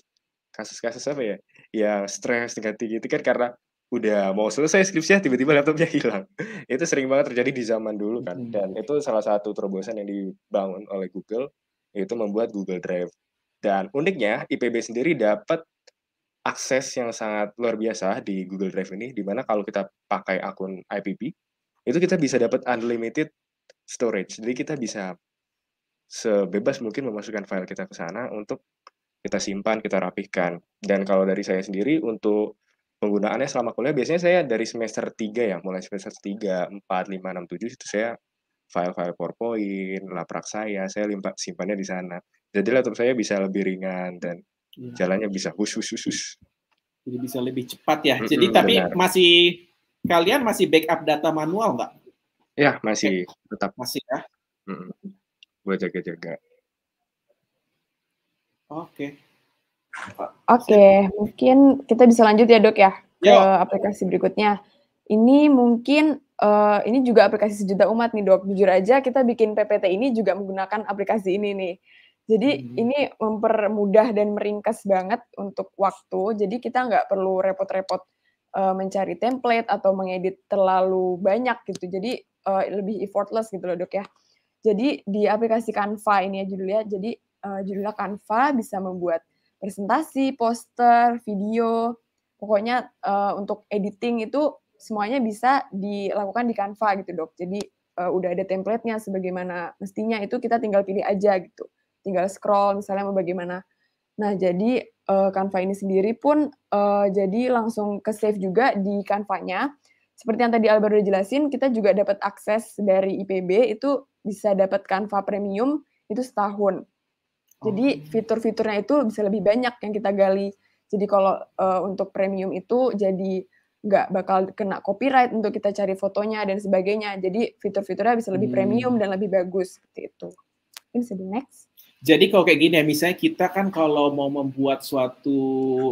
apa ya, yang stres tingkat tinggi itu kan karena udah mau selesai skripsinya tiba-tiba laptopnya hilang. Itu sering banget terjadi di zaman dulu kan. Dan itu salah satu terobosan yang dibangun oleh Google, yaitu membuat Google Drive. Dan uniknya IPB sendiri dapat akses yang sangat luar biasa di Google Drive ini, di mana kalau kita pakai akun IPB, itu kita bisa dapat unlimited storage. Jadi kita bisa sebebas mungkin memasukkan file kita ke sana untuk kita simpan, kita rapihkan. Dan kalau dari saya sendiri untuk penggunaannya selama kuliah, biasanya saya dari semester 3 ya, mulai semester 3, 4, 5, 6, 7 itu saya file-file PowerPoint, laprak saya simpannya di sana. Jadi laptop saya bisa lebih ringan dan jalannya bisa hus. Jadi bisa lebih cepat ya. Jadi tapi kalian masih backup data manual nggak? Ya, masih tetap. Masih ya? Buat jaga-jaga. Oke, mungkin kita bisa lanjut ya dok ya ke aplikasi berikutnya. Ini mungkin ini juga aplikasi sejuta umat nih dok. Jujur aja kita bikin PPT ini juga menggunakan aplikasi ini nih. Jadi ini mempermudah dan meringkas banget untuk waktu. Jadi kita nggak perlu repot-repot mencari template atau mengedit terlalu banyak gitu. Jadi lebih effortless gitu loh Dok ya. Jadi di aplikasi Canva ini ya judulnya, jadi judulnya Canva bisa membuat presentasi, poster, video, pokoknya untuk editing itu semuanya bisa dilakukan di Canva gitu Dok. Jadi udah ada template-nya sebagaimana mestinya, itu kita tinggal pilih aja gitu. Tinggal scroll misalnya mau bagaimana. Nah, jadi Canva ini sendiri pun jadi langsung ke-save juga di Canva-nya. Seperti yang tadi Albert udah jelasin, kita juga dapat akses dari IPB, itu bisa dapat Canva Premium itu setahun. Jadi fitur-fiturnya itu bisa lebih banyak yang kita gali. Jadi kalau untuk premium itu jadi nggak bakal kena copyright untuk kita cari fotonya dan sebagainya. Jadi fitur-fiturnya bisa lebih premium dan lebih bagus seperti itu. Ini bisa di next. Jadi kalau kayak gini ya, misalnya kita kan kalau mau membuat suatu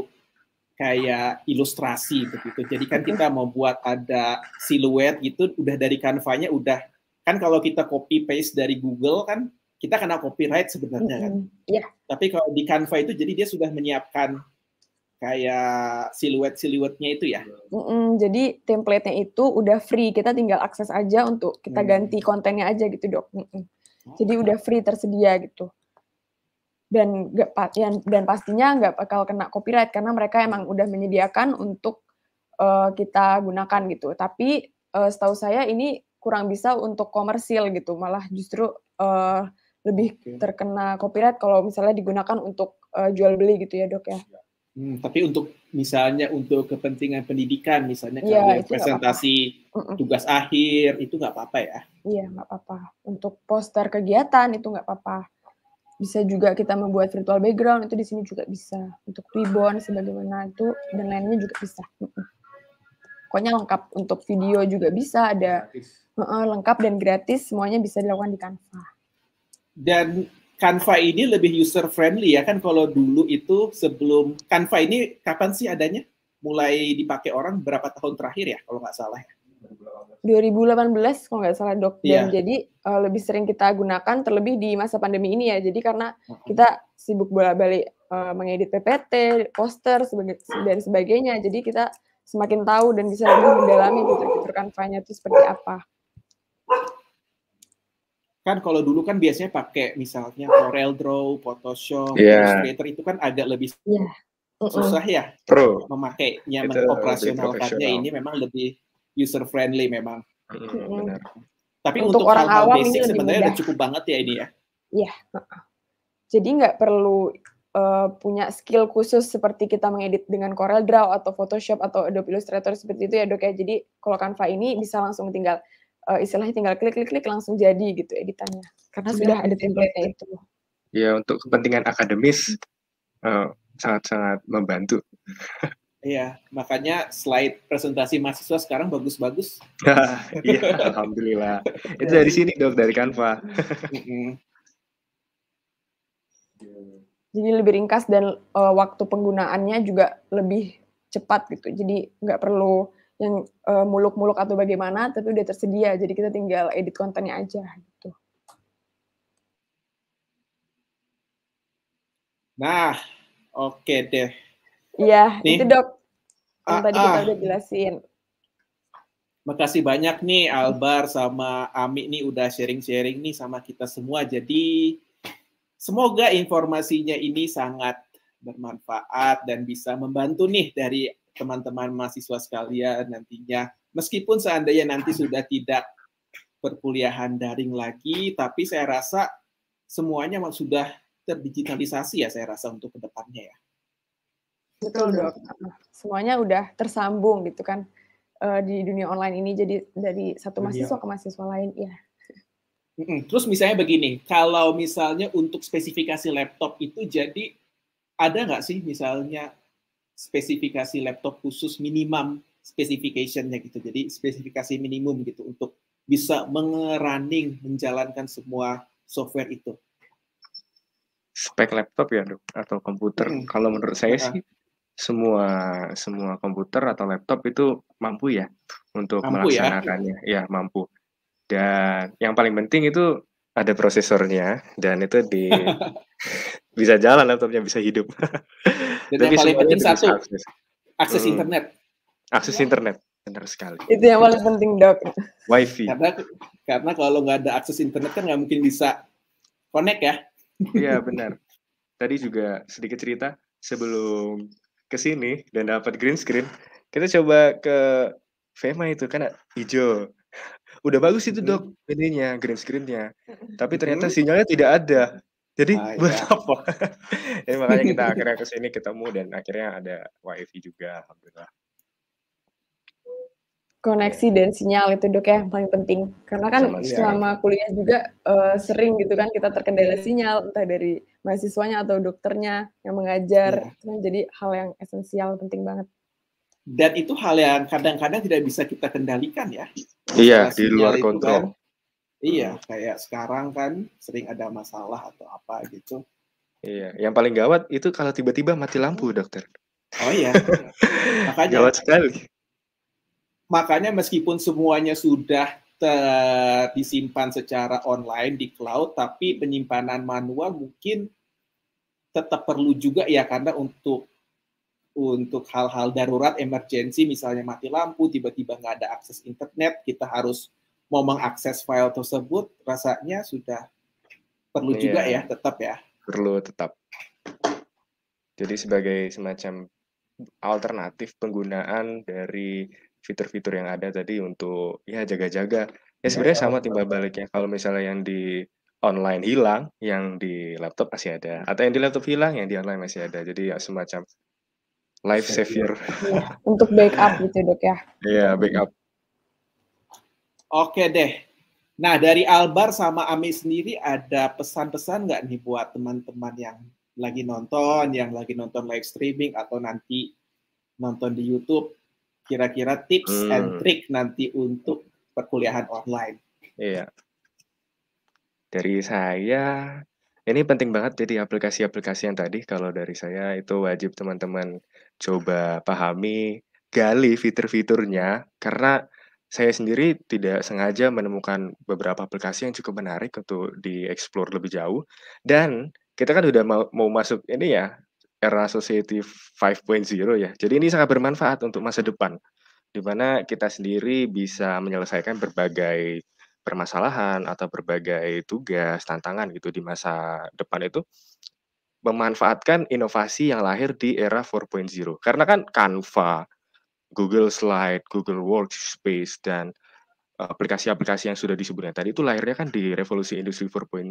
kayak ilustrasi begitu. Jadi kan kita mau buat ada siluet gitu, udah dari Canva-nya udah, kan kalau kita copy paste dari Google kan kita kena copyright sebenarnya kan. Iya. Tapi kalau di Canva itu jadi dia sudah menyiapkan kayak siluet-siluetnya itu ya. Jadi template-nya itu udah free, kita tinggal akses aja untuk kita ganti kontennya aja gitu Dok. Jadi udah free tersedia gitu. Dan pastinya nggak bakal kena copyright karena mereka emang udah menyediakan untuk kita gunakan gitu. Tapi setahu saya ini kurang bisa untuk komersil gitu, malah justru lebih terkena copyright kalau misalnya digunakan untuk jual beli gitu ya Dok ya. Tapi untuk misalnya untuk kepentingan pendidikan, misalnya ya, presentasi tugas akhir, itu nggak apa-apa ya? Iya, nggak apa-apa. Untuk poster kegiatan itu nggak apa-apa. Bisa juga kita membuat virtual background, itu di sini juga bisa. Untuk Twibbon, sebagaimana itu, dan lainnya juga bisa. Pokoknya lengkap. Untuk video juga bisa, ada lengkap dan gratis, semuanya bisa dilakukan di Canva. Dan Canva ini lebih user friendly ya kan, kalau dulu itu sebelum Canva ini kapan sih adanya? Mulai dipakai orang berapa tahun terakhir ya kalau nggak salah ya? 2018 kalau nggak salah Dok. Dan jadi lebih sering kita gunakan terlebih di masa pandemi ini ya. Jadi karena kita sibuk bolak-balik mengedit PPT, poster dan sebagainya. Jadi kita semakin tahu dan bisa lebih mendalami fitur-fitur Canva-nya itu seperti apa. Kan kalau dulu kan biasanya pakai misalnya CorelDRAW, Photoshop, Illustrator itu kan agak lebih susah ya memakainya, mengoperasionalkannya. Ini memang lebih user friendly memang. Benar. Tapi untuk orang awam basic sebenarnya udah cukup banget ya ini ya. Iya. Jadi nggak perlu punya skill khusus seperti kita mengedit dengan CorelDRAW atau Photoshop atau Adobe Illustrator seperti itu ya Dok ya. Jadi kalau Canva ini bisa langsung tinggal istilahnya tinggal klik langsung jadi gitu editannya. Karena sudah ada template-nya itu. Ya, untuk kepentingan akademis sangat-sangat membantu. Iya, makanya slide presentasi mahasiswa sekarang bagus-bagus. Iya, alhamdulillah. Itu dari sini Dok, dari Canva. Jadi lebih ringkas dan waktu penggunaannya juga lebih cepat gitu. Jadi nggak perlu yang muluk-muluk atau bagaimana, tapi udah tersedia. Jadi kita tinggal edit kontennya aja gitu. Nah, oke deh. Iya, itu Dok. Yang tadi kita udah jelasin. Makasih banyak nih Albar sama Ami nih udah sharing-sharing nih sama kita semua. Jadi semoga informasinya ini sangat bermanfaat dan bisa membantu nih dari teman-teman mahasiswa sekalian nantinya. Meskipun seandainya nanti sudah tidak perkuliahan daring lagi, tapi saya rasa semuanya sudah terdigitalisasi ya, saya rasa untuk kedepannya ya. Betul Dok. Semuanya udah tersambung gitu kan di dunia online ini, jadi dari satu mahasiswa ke mahasiswa lain ya. Terus misalnya begini, kalau misalnya untuk spesifikasi laptop itu jadi ada nggak sih misalnya spesifikasi laptop khusus minimum specification-nya gitu, jadi spesifikasi minimum gitu untuk bisa mengerunning, menjalankan semua software itu? Spek laptop ya Dok, atau komputer? Kalau menurut saya sih semua komputer atau laptop itu mampu ya untuk melaksanakannya. Ya, mampu. Dan yang paling penting itu ada prosesornya dan itu bisa jalan laptopnya, bisa hidup. Dan yang paling penting satu, akses internet. Akses internet. Benar sekali. Itu yang paling penting, Dok. Wifi. Karena kalau nggak ada akses internet kan nggak mungkin bisa connect ya. Iya, benar. Tadi juga sedikit cerita sebelum kesini dan dapat green screen, kita coba ke Vema itu kan hijau. Udah bagus itu Dok, ininya green screen-nya. Tapi ternyata sinyalnya tidak ada. Jadi buat apa? Jadi makanya kita akhirnya kesini ketemu dan akhirnya ada wifi juga, alhamdulillah. Koneksi dan sinyal itu Dok ya yang paling penting. Karena kan selama kuliah juga sering gitu kan kita terkendala sinyal entah dari mahasiswanya atau dokternya yang mengajar. Jadi hal yang esensial penting banget. Dan itu hal yang kadang-kadang tidak bisa kita kendalikan ya. Iya, di luar kontrol. Kan, iya, kayak sekarang kan sering ada masalah atau apa gitu. Iya, yang paling gawat itu kalau tiba-tiba mati lampu, Dokter. Oh iya. Makanya gawat sekali. Makanya meskipun semuanya sudah disimpan secara online di cloud, tapi penyimpanan manual mungkin tetap perlu juga ya, karena untuk hal-hal darurat, emergensi, misalnya mati lampu, tiba-tiba nggak ada akses internet, kita harus mau mengakses file tersebut, rasanya sudah perlu juga ya, tetap ya. Perlu tetap. Jadi sebagai semacam alternatif penggunaan dari fitur-fitur yang ada tadi untuk ya jaga-jaga. Ya sebenarnya sama timbal baliknya. Kalau misalnya yang di online hilang, yang di laptop masih ada. Atau yang di laptop hilang, yang di online masih ada. Jadi ya semacam life savior. Untuk backup gitu Dok ya. Iya, backup. Oke deh. Nah, dari Albar sama Ami sendiri ada pesan-pesan nggak nih buat teman-teman yang lagi nonton live streaming atau nanti nonton di YouTube, kira-kira tips and trick nanti untuk perkuliahan online? Iya. Dari saya, ini penting banget jadi aplikasi-aplikasi yang tadi kalau dari saya itu wajib teman-teman coba pahami, gali fitur-fiturnya, karena saya sendiri tidak sengaja menemukan beberapa aplikasi yang cukup menarik untuk di-explore lebih jauh, dan kita kan udah mau masuk ini ya, era Society 5.0 ya. Jadi ini sangat bermanfaat untuk masa depan, di mana kita sendiri bisa menyelesaikan berbagai permasalahan atau berbagai tugas, tantangan gitu di masa depan itu, memanfaatkan inovasi yang lahir di era 4.0. Karena kan Canva, Google Slide, Google Workspace, dan aplikasi-aplikasi yang sudah disebutkan tadi itu lahirnya kan di revolusi industri 4.0.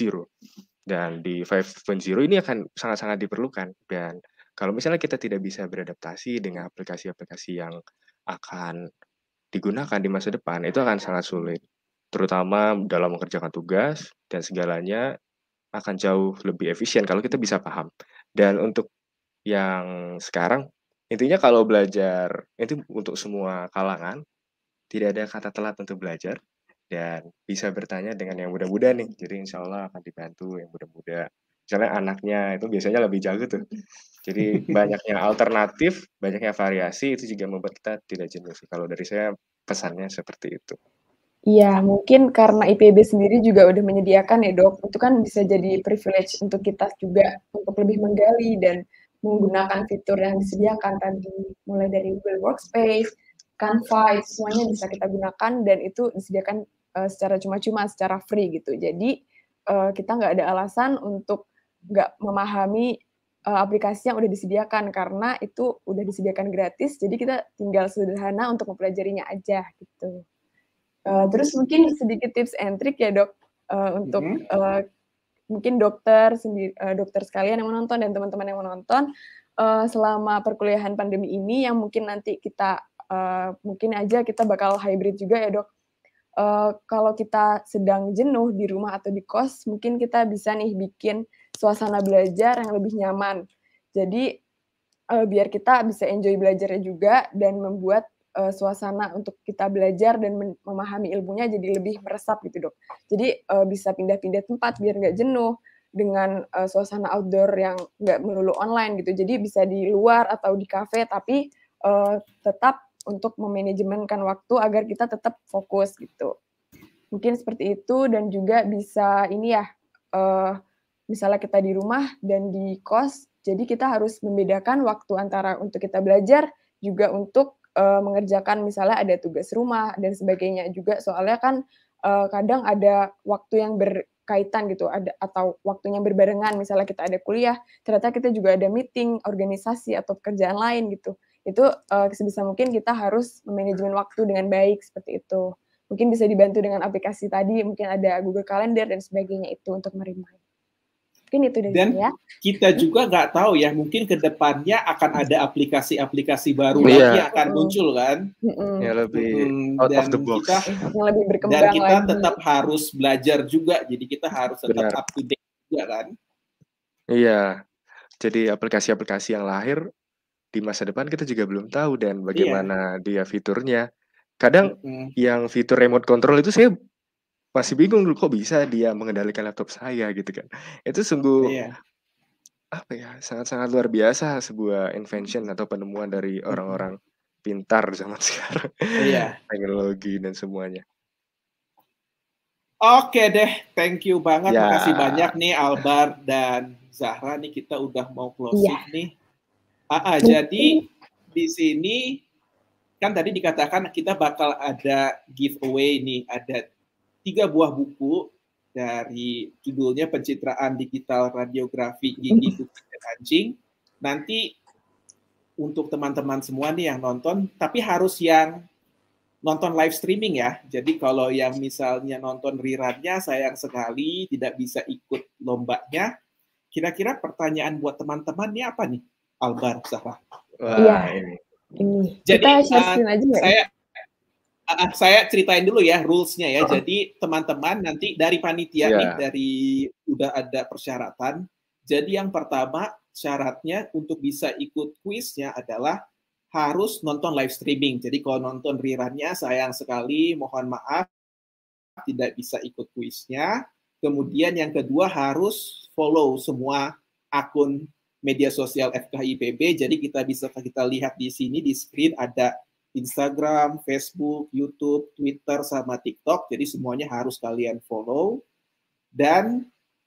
Dan di 5.0 ini akan sangat-sangat diperlukan. Dan kalau misalnya kita tidak bisa beradaptasi dengan aplikasi-aplikasi yang akan digunakan di masa depan, itu akan sangat sulit. Terutama dalam mengerjakan tugas dan segalanya akan jauh lebih efisien kalau kita bisa paham. Dan untuk yang sekarang, intinya kalau belajar, itu untuk semua kalangan, tidak ada kata telat untuk belajar, dan bisa bertanya dengan yang muda-muda nih. Jadi insya Allah akan dibantu yang muda-muda. Misalnya anaknya itu biasanya lebih jago tuh. Jadi banyaknya alternatif, banyaknya variasi, itu juga membuat kita tidak jenuh. Kalau dari saya pesannya seperti itu. Iya, mungkin karena IPB sendiri juga udah menyediakan ya Dok, itu kan bisa jadi privilege untuk kita juga untuk lebih menggali dan menggunakan fitur yang disediakan tadi, mulai dari Google Workspace, Canva, itu semuanya bisa kita gunakan dan itu disediakan secara cuma-cuma, secara free gitu. Jadi kita nggak ada alasan untuk nggak memahami aplikasi yang udah disediakan karena itu udah disediakan gratis, jadi kita tinggal sederhana untuk mempelajarinya aja gitu. Terus mungkin sedikit tips and trick ya Dok, untuk mungkin dokter sekalian yang menonton dan teman-teman yang menonton, selama perkuliahan pandemi ini yang mungkin nanti kita mungkin aja kita bakal hybrid juga ya Dok. Kalau kita sedang jenuh di rumah atau di kos, mungkin kita bisa nih bikin suasana belajar yang lebih nyaman. Jadi biar kita bisa enjoy belajarnya juga dan membuat suasana untuk kita belajar dan memahami ilmunya jadi lebih meresap gitu Dok. Jadi bisa pindah-pindah tempat biar nggak jenuh dengan suasana outdoor yang nggak melulu online gitu. Jadi bisa di luar atau di kafe tapi tetap untuk memanajemenkan waktu agar kita tetap fokus gitu. Mungkin seperti itu dan juga bisa ini ya, misalnya kita di rumah dan di kos, jadi kita harus membedakan waktu antara untuk kita belajar juga untuk mengerjakan misalnya ada tugas rumah dan sebagainya juga. Soalnya kan, kadang ada waktu yang berkaitan gitu, atau waktunya berbarengan, misalnya kita ada kuliah, ternyata kita juga ada meeting, organisasi, atau pekerjaan lain gitu. Itu, sebisa mungkin kita harus manajemen waktu dengan baik, seperti itu. Mungkin bisa dibantu dengan aplikasi tadi, mungkin ada Google Calendar dan sebagainya itu untuk me-remind. Mungkin itu dari Dan saya. kita juga nggak tahu ya, mungkin ke depannya akan ada aplikasi-aplikasi baru Iya. lagi yang akan muncul kan. Ya lebih out Dan of the box. Yang lebih dan berkembang kita lagi. tetap harus belajar juga, jadi kita harus tetap Benar. up to date juga kan. Iya. Jadi aplikasi-aplikasi yang lahir di masa depan kita juga belum tahu dan bagaimana dia fiturnya. Kadang yang fitur remote control itu saya masih bingung dulu, kok bisa dia mengendalikan laptop saya gitu kan. Itu sungguh apa ya, sangat-sangat luar biasa sebuah invention atau penemuan dari orang-orang pintar zaman sekarang. Iya. Teknologi dan semuanya. Oke deh, thank you banget. Ya. Makasih banyak nih Albar dan Zahra nih, kita udah mau closing nih. Jadi di sini kan tadi dikatakan kita bakal ada giveaway nih, ada 3 buah buku dari judulnya Pencitraan Digital Radiografi Gigi, Kuku, dan Anjing. Nanti untuk teman-teman semua nih yang nonton, tapi harus yang nonton live streaming ya. Jadi kalau yang misalnya nonton rerunnya, sayang sekali tidak bisa ikut lombanya. Kira-kira pertanyaan buat teman-teman ini apa nih, Albar, Zahra? Wah, ini. Jadi kita share screen aja nggak ya? Saya ceritain dulu ya rules-nya ya. Jadi teman-teman nanti dari panitia nih, dari udah ada persyaratan. Jadi yang pertama syaratnya untuk bisa ikut kuisnya adalah harus nonton live streaming. Jadi kalau nonton rerunnya sayang sekali, mohon maaf tidak bisa ikut kuisnya. Kemudian yang kedua harus follow semua akun media sosial FKIPB. Jadi kita lihat di sini di screen ada Instagram, Facebook, YouTube, Twitter, sama TikTok. Jadi semuanya harus kalian follow. Dan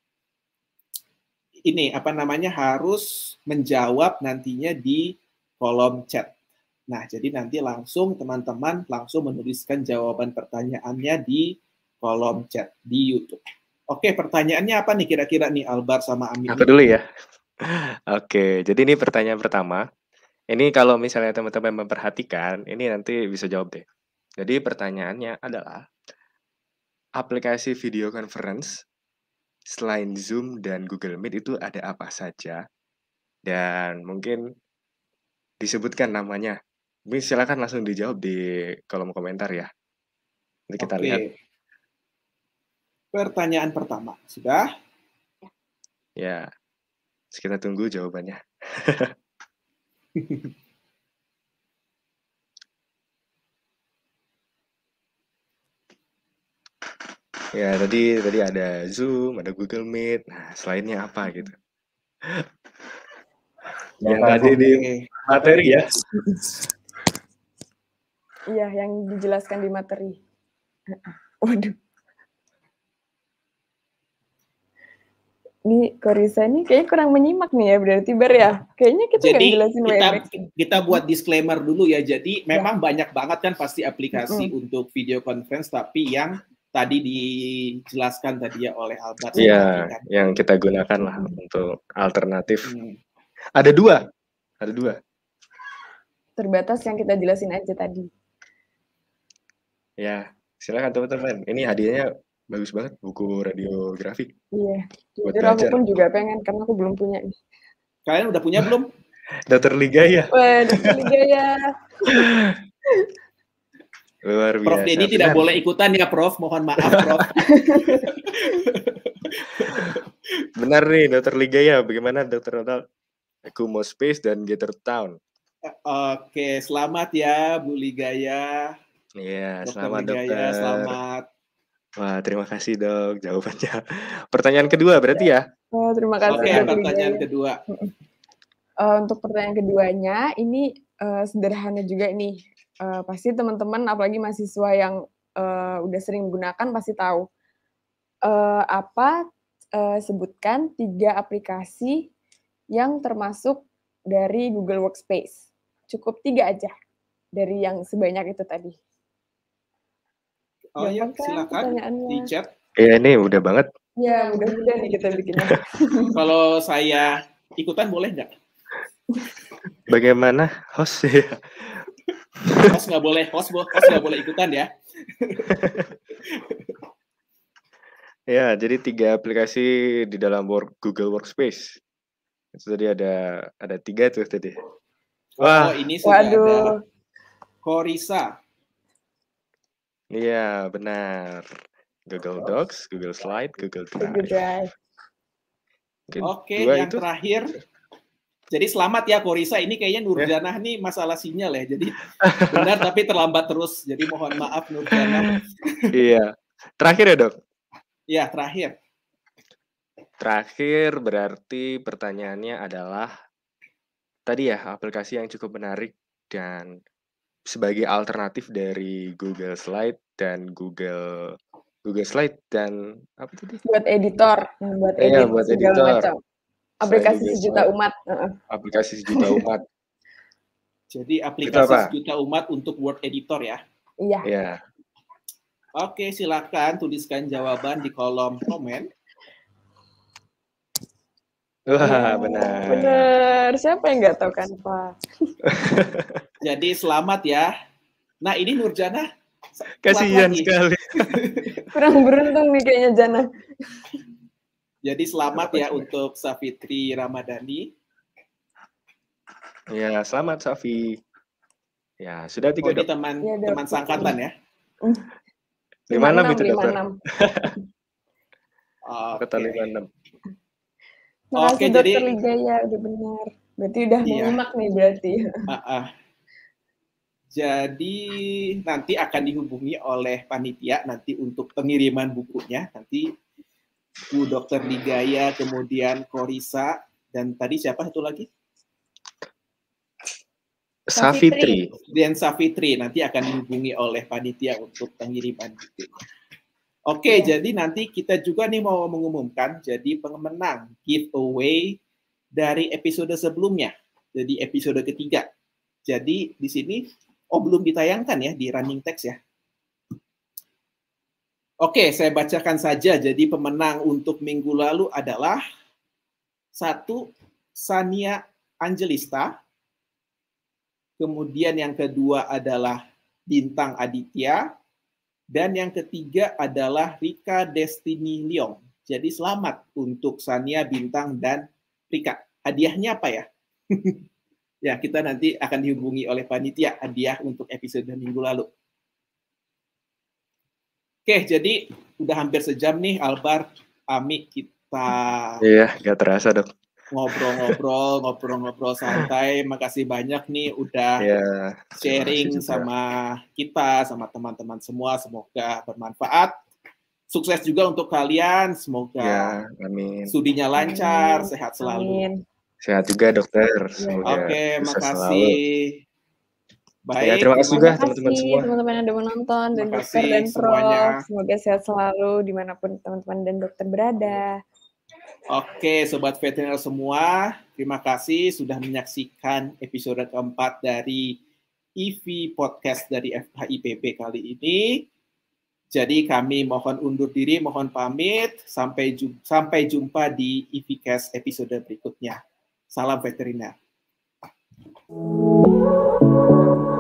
ini harus menjawab nantinya di kolom chat. Nah, jadi nanti langsung teman-teman langsung menuliskan jawaban pertanyaannya di kolom chat di YouTube. Oke, pertanyaannya apa nih kira-kira nih Albar sama Amin? Aku dulu ya. Oke, jadi ini pertanyaan pertama. Ini kalau misalnya teman-teman memperhatikan, ini nanti bisa jawab deh. Jadi pertanyaannya adalah, aplikasi video conference selain Zoom dan Google Meet itu ada apa saja? Dan mungkin disebutkan namanya. Silakan langsung dijawab di kolom komentar ya. Nanti kita lihat. Pertanyaan pertama, sudah? Ya, kita tunggu jawabannya. Ya, tadi ada Zoom, ada Google Meet. Nah, selainnya apa gitu? Yang tadi di materi ya. Iya, yang dijelaskan di materi. Waduh. Ini Korisa nih kayaknya kurang menyimak nih ya, berarti Bar ya. Kayaknya kita nggak jelasin Webex. Kita buat disclaimer dulu ya. Jadi memang banyak banget kan pasti aplikasi untuk video conference, tapi yang tadi dijelaskan tadi ya oleh Albert. Iya, yang kita gunakan lah untuk alternatif. Ada dua. Terbatas yang kita jelasin aja tadi. Ya, silakan teman-teman. Ini hadiahnya bagus banget, buku radiografi. Iya, jujur aku pun juga pengen, karena aku belum punya nih. Kalian udah punya belum? Dr. Ligaya. Wah, Dr. Ligaya. Luar biasa. Prof Denny tidak boleh ikutan ya, Prof. Mohon maaf, Prof. Benar nih, Dr. Ligaya. Bagaimana, Dr. Ronald? Kumo Space dan Gather Town. Oke, selamat ya, Bu Ligaya. Iya, selamat Ligaya, dokter. Selamat. Wah, terima kasih dok jawabannya. Pertanyaan kedua berarti ya? Oh, terima kasih. Oke, pertanyaan kedua. Untuk pertanyaan keduanya, ini sederhana juga nih. Pasti teman-teman, apalagi mahasiswa yang udah sering menggunakan, pasti tahu. Sebutkan 3 aplikasi yang termasuk dari Google Workspace. Cukup 3 aja. dari yang sebanyak itu tadi. Oh ya, silakan di chat. Iya, ini udah banget. Ya, mudah-mudahan nih kita bikinnya. Kalau saya ikutan boleh nggak? Bagaimana host ya? Host nggak boleh ikutan ya. Ya, jadi 3 aplikasi di dalam Google Workspace. Itu tadi ada 3 tuh tadi. Wah, ini sudah ada Korisa. Iya, benar. Google Docs, Google Slide, Google Drive. Oke, yang itu terakhir. Jadi selamat ya Korisa, ini kayaknya Nurjanah nih masalah sinyal ya. Jadi benar tapi terlambat terus. Jadi mohon maaf Nurjanah. Iya. Terakhir ya, Dok? Iya, terakhir. Terakhir berarti pertanyaannya adalah tadi ya, aplikasi yang cukup menarik dan sebagai alternatif dari Google Slide dan Google Slide dan apa tadi? Buat editor, buat edit buat segala editor. Macam. Aplikasi sejuta umat. Aplikasi sejuta umat. Jadi aplikasi sejuta umat untuk Word editor ya? Iya. Iya. Oke, silakan tuliskan jawaban di kolom komen. Wah, benar. Benar. Siapa yang nggak tahu kan, Pak? Jadi selamat ya. Nah, ini Nurjanah. Kasihan sekali. Kurang beruntung nih kayaknya Jana. Jadi selamat ya untuk Safitri Ramadhani. Ya, selamat Safi. Ya, sudah 3 Dok. Teman sangkatan ya? 56 itu dokter. 56. Kata 56. Oke, jadi Dokter Ligaya udah benar. Berarti udah menyimak nih berarti. Jadi nanti akan dihubungi oleh panitia nanti untuk pengiriman bukunya. Nanti Bu Dokter Ligaya, kemudian Korisa, dan tadi siapa satu lagi? Safitri. Dan Safitri nanti akan dihubungi oleh panitia untuk pengiriman buku. Oke, jadi nanti kita juga nih mau mengumumkan jadi pemenang giveaway dari episode sebelumnya. Jadi episode ketiga. Jadi di sini belum ditayangkan ya di running text ya. Oke, saya bacakan saja. Jadi pemenang untuk minggu lalu adalah 1 Sania Angelista. Kemudian yang kedua adalah Bintang Aditya. Dan yang ketiga adalah Rika Destiny Leong. Jadi selamat untuk Sania, Bintang, dan Rika. Hadiahnya apa ya? Ya, kita nanti akan dihubungi oleh panitia hadiah untuk episode minggu lalu. Oke, jadi udah hampir sejam nih, Albar, Ami, kita... Iya, nggak terasa, Dok. Ngobrol santai. Makasih banyak nih udah sharing sama kita, sama teman-teman semua. Semoga bermanfaat. Sukses juga untuk kalian. Semoga studinya lancar, sehat selalu. Amin. Sehat juga dokter. Oke, makasih. Baik. Ya, terima kasih juga teman-teman semua. Teman-teman yang udah menonton dan dokter dan Prof. Semoga sehat selalu dimanapun teman-teman dan dokter berada. Oke, Sobat Veteriner semua, terima kasih sudah menyaksikan episode keempat dari IV Podcast dari FKIPB kali ini. Jadi kami mohon undur diri, mohon pamit. Sampai jumpa di IVCast episode berikutnya. Salam veteriner.